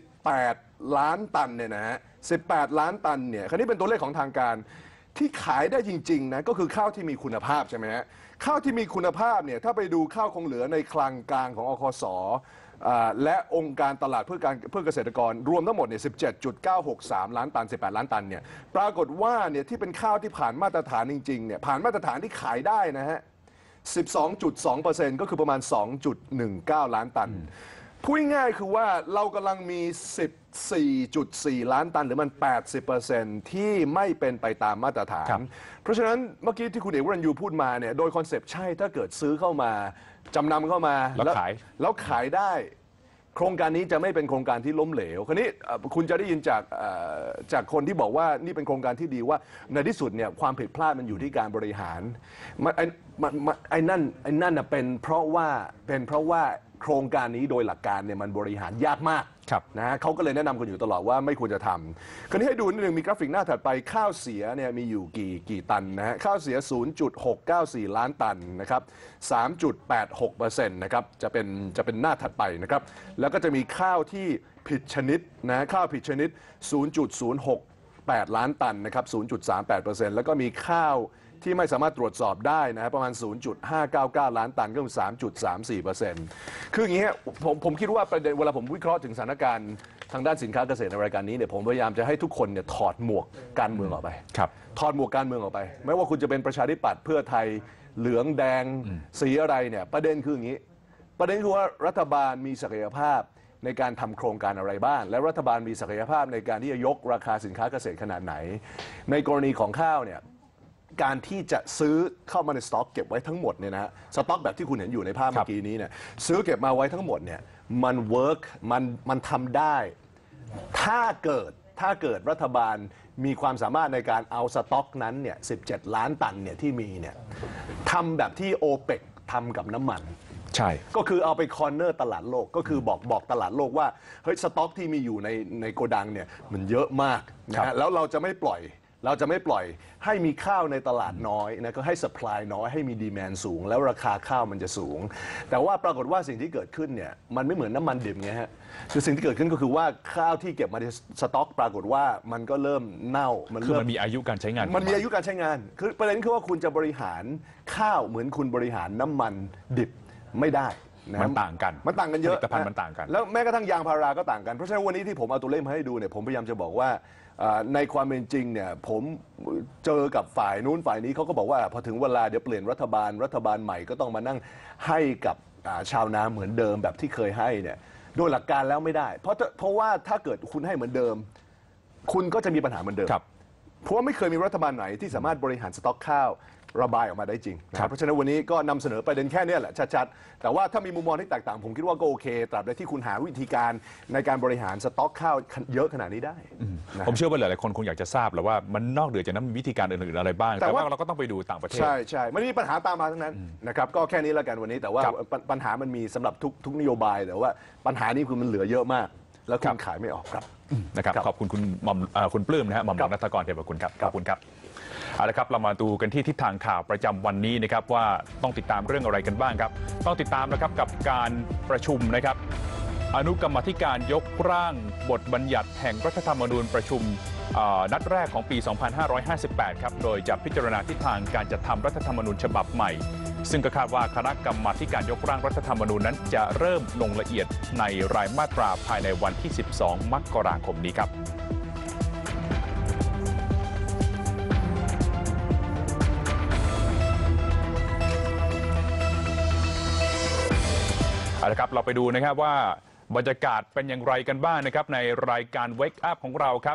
18 ล้านตันเนี่ยนะฮะ18 ล้านตันเนี่ยคราวนี้เป็นตัวเลขของทางการที่ขายได้จริงๆนะก็คือข้าวที่มีคุณภาพใช่ไหมฮะข้าวที่มีคุณภาพเนี่ยถ้าไปดูข้าวคงเหลือในคลังกลางของอคส.และองค์การตลาดเพื่อเกษตรกรรวมทั้งหมดเนี่ย 17.963 ล้านตัน 18 ล้านตันเนี่ยปรากฏว่าเนี่ยที่เป็นข้าวที่ผ่านมาตรฐานจริงๆเนี่ยผ่านมาตรฐานที่ขายได้นะฮะ 12.2%ก็คือประมาณ 2.19 ล้านตันพูดง่ายๆคือว่าเรากำลังมี 14.4 ล้านตันหรือมัน 80% ที่ไม่เป็นไปตามมาตรฐาน เพราะฉะนั้นเมื่อกี้ที่คุณเอกวรัญยูพูดมาเนี่ยโดยคอนเซปต์ใช่ถ้าเกิดซื้อเข้ามาจำนำเข้ามาแล้วขายได้โครงการนี้จะไม่เป็นโครงการที่ล้มเหลวคราวนี้คุณจะได้ยินจากคนที่บอกว่านี่เป็นโครงการที่ดีว่าในที่สุดเนี่ยความผิดพลาดมันอยู่ที่การบริหารไอ้นั่นเป็นเพราะว่าโครงการนี้โดยหลักการเนี่ยมันบริหารยากมากนะเขาก็เลยแนะนำกันอยู่ตลอดว่าไม่ควรจะทำคราวนี้ให้ดูนิดนึงมีกราฟิกหน้าถัดไปข้าวเสียเนี่ยมีอยู่กี่ตันนะฮะข้าวเสีย 0.694 ล้านตันนะครับ 3.86% นะครับจะเป็นหน้าถัดไปนะครับแล้วก็จะมีข้าวที่ผิดชนิดนะข้าวผิดชนิด 0.068 ล้านตันนะครับ 0.38% แล้วก็มีข้าวที่ไม่สามารถตรวจสอบได้นะประมาณ 0.599 ล้านตันก็คือ 3.34% คืออย่างนี้ผมคิดว่าประเด็นเวลาผมวิเคราะห์ถึงสถานการณ์ทางด้านสินค้าเกษตรในรายการนี้เนี่ยผมพยายามจะให้ทุกคนเนี่ยถอดหมวกการเมืองออกไปถอดหมวกการเมืองออกไปไม่ว่าคุณจะเป็นประชาธิปัตย์เพื่อไทยเหลืองแดงสีอะไรเนี่ยประเด็นคืออย่างนี้ประเด็นคือว่ารัฐบาลมีศักยภาพในการทำโครงการอะไรบ้างและรัฐบาลมีศักยภาพในการที่จะยกราคาสินค้าเกษตรขนาดไหนในกรณีของข้าวเนี่ยการที่จะซื้อเข้ามาในสต็อกเก็บไว้ทั้งหมดเนี่ยนะสต็อกแบบที่คุณเห็นอยู่ในภาพเมื่อกี้นี้เนี่ยซื้อเก็บมาไว้ทั้งหมดเนี่ยมันเวิร์กมันทำได้ถ้าเกิดรัฐบาลมีความสามารถในการเอาสต็อกนั้นเนี่ย17 ล้านตันเนี่ยที่มีเนี่ยทำแบบที่โอเปกทำกับน้ำมันใช่ก็คือเอาไปคอร์เนอร์ตลาดโลกก็คือบอกตลาดโลกว่าเฮ้ยสต็อกที่มีอยู่ในโกดังเนี่ยมันเยอะมากนะฮะแล้วเราจะไม่ปล่อยให้มีข้าวในตลาดน้อยนะก็ให้ supply น้อยให้มี demand สูงแล้วราคาข้าวมันจะสูงแต่ว่าปรากฏว่าสิ่งที่เกิดขึ้นเนี่ยมันไม่เหมือนน้ำมันดิบไงฮะคือสิ่งที่เกิดขึ้นก็คือว่าข้าวที่เก็บมาในสต็อกปรากฏว่ามันก็เริ่มเน่ามันมีอายุการใช้งานมันมีอายุการใช้งานคือประเด็นคือว่าคุณจะบริหารข้าวเหมือนคุณบริหารน้ำมันดิบไม่ได้มันต่างกันเยอะผลิตภัณฑ์มันต่างกันแล้วแม้กระทั่งยางพาราก็ต่างกันเพราะฉะนั้นวันนี้ที่ผมเอาตัวเลขมาให้ดูเนี่ยผมพยายามจะบอกว่าในความเป็นจริงเนี่ยผมเจอกับฝ่ายนู้นฝ่ายนี้เขาก็บอกว่าพอถึงเวลาเดี๋ยวเปลี่ยนรัฐบาลใหม่ก็ต้องมานั่งให้กับชาวนาเหมือนเดิมแบบที่เคยให้เนี่ยโดยหลักการแล้วไม่ได้เพราะว่าถ้าเกิดคุณให้เหมือนเดิมคุณก็จะมีปัญหาเหมือนเดิมเพราะว่าไม่เคยมีรัฐบาลไหนที่สามารถบริหารสต็อกข้าวระบายออกมาได้จริงนะครับเพราะฉะนั้นวันนี้ก็นำเสนอประเด็นแค่นี้แหละชัดๆแต่ว่าถ้ามีมุมมองที่แตกต่างผมคิดว่าก็โอเคตราบใดที่คุณหาวิธีการในการบริหารสต็อกข้าวเยอะขนาดนี้ได้ผมเชื่อว่าหลายๆคนคงอยากจะทราบแล้วว่ามันนอกเหนือจากนั้นมีวิธีการอื่นๆอะไรบ้างแต่ว่าเราก็ต้องไปดูต่างประเทศใช่มันมีปัญหาตามมาทั้งนั้นนะครับก็แค่นี้แล้วกันวันนี้แต่ว่าปัญหามันมีสำหรับทุกนโยบายแต่ว่าปัญหานี้คือมันเหลือเยอะมากแล้วคุณขายไม่ออกครับนะครับขอบคุณคุณปลื้มนะฮะหม่อมหลวงณัฐกร เทพคุณครับขอบคุณครับเอาละครับเรามาดูกันที่ทิศทางข่าวประจำวันนี้นะครับว่าต้องติดตามเรื่องอะไรกันบ้างครับต้องติดตามนะครับกับการประชุมนะครับอนุกรรมาธิการยกร่างบทบัญญัติแห่งรัฐธรรมนูญประชุมนัดแรกของปี 2558 ครับโดยจะพิจารณาทิศทางการจัดทำรัฐธรรมนูญฉบับใหม่ซึ่งก็คาดว่าคณะกรรมาธิการยกร่างรัฐธรรมนูญนั้นจะเริ่มลงละเอียดในรายมาตราภายในวันที่ 12 มกราคมนี้ครับเอาละครับเราไปดูนะครับว่าบรรยากาศเป็นอย่างไรกันบ้างนะครับในรายการ Wake Up ของเราครับ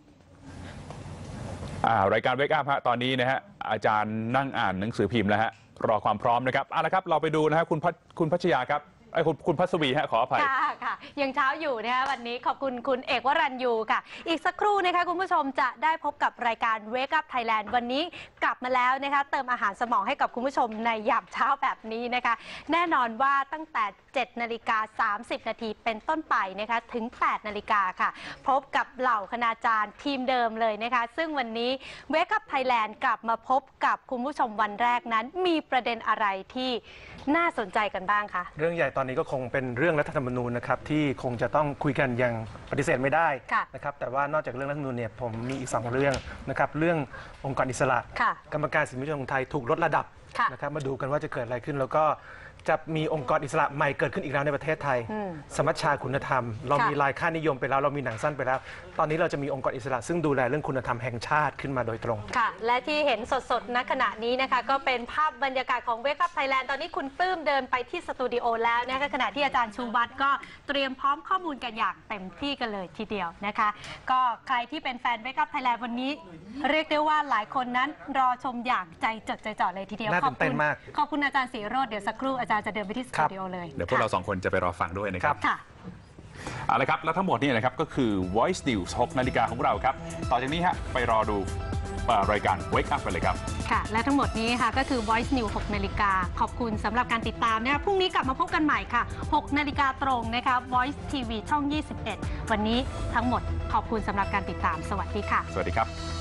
รายการ Wake Up ฮะตอนนี้นะฮะอาจารย์นั่งอ่านหนังสือพิมพ์แล้วฮะรอความพร้อมนะครับเอาละครับเราไปดูนะฮะคุณพัชยาครับคุณพัศวีฮะขออภัยค่ะยังเช้าอยู่นะคะวันนี้ขอบคุณคุณเอกวรัญยูค่ะอีกสักครู่นะคะคุณผู้ชมจะได้พบกับรายการ Wake Up Thailand วันนี้กลับมาแล้วนะคะเติมอาหารสมองให้กับคุณผู้ชมในยามเช้าแบบนี้นะคะแน่นอนว่าตั้งแต่ 7:30 นาทีเป็นต้นไปนะคะถึง 8 นาฬิกาค่ะพบกับเหล่าคณาจารย์ทีมเดิมเลยนะคะซึ่งวันนี้ Wake Up Thailand กลับมาพบกับคุณผู้ชมวันแรกนั้นมีประเด็นอะไรที่น่าสนใจกันบ้างคะเรื่องใหญ่ตอนอนนี้ก็คงเป็นเรื่องรัฐธรรมนูญนะครับที่คงจะต้องคุยกันอย่างปฏิเสธไม่ได้นะครับแต่ว่านอกจากเรื่องรัฐธรรมนูญเนี่ยผมมีอีก2เรื่องนะครับเรื่ององค์กรอิสระกรรมการสิทธิมนุษยชนของไทยถูกลดระดับนะครับมาดูกันว่าจะเกิดอะไรขึ้นแล้วก็จะมีองค์กรอิสระใหม่เกิดขึ้นอีกแล้วในประเทศไทยสมัชชาคุณธรรมเรามีรายค่านิยมไปแล้วเรามีหนังสั้นไปแล้วตอนนี้เราจะมีองค์กรอิสระซึ่งดูแลเรื่องคุณธรรมแห่งชาติขึ้นมาโดยตรงค่ะและที่เห็นสดๆณขณะนี้นะคะก็เป็นภาพบรรยากาศของ Wake Up Thailand ตอนนี้คุณปลื้มเดินไปที่สตูดิโอแล้วนะคะขณะที่อาจารย์ชูวัฒน์ก็เตรียมพร้อมข้อมูลกันอย่างเต็มที่กันเลยทีเดียวนะคะก็ใครที่เป็นแฟน Wake Up Thailand วันนี้เรียกได้ว่าหลายคนนั้นรอชมอย่างใจจดใจจ่อเลยทีเดียวขอบคุณอาจารย์ศรีโรจน์เดี๋ยวสักครู่อาจารย์จะเดินไปที่สตูดิโอเลยเดี๋ยวพวกเรา2 คนจะไปรอฟังด้วยนะครับเอาละครับแล้วทั้งหมดนี่นะครับก็คือ Voice News 6 นาฬิกาของเราครับต่อจากนี้ฮะไปรอดูรายการ Wake Up กันเลยครับค่ะและทั้งหมดนี้ค่ะก็คือ Voice News 6 นาฬิกาขอบคุณสำหรับการติดตามนะคะพรุ่งนี้กลับมาพบกันใหม่ค่ะ6 นาฬิกาตรงนะคะ Voice TV ช่อง 21 วันนี้ทั้งหมดขอบคุณสำหรับการติดตามสวัสดีค่ะสวัสดีครับ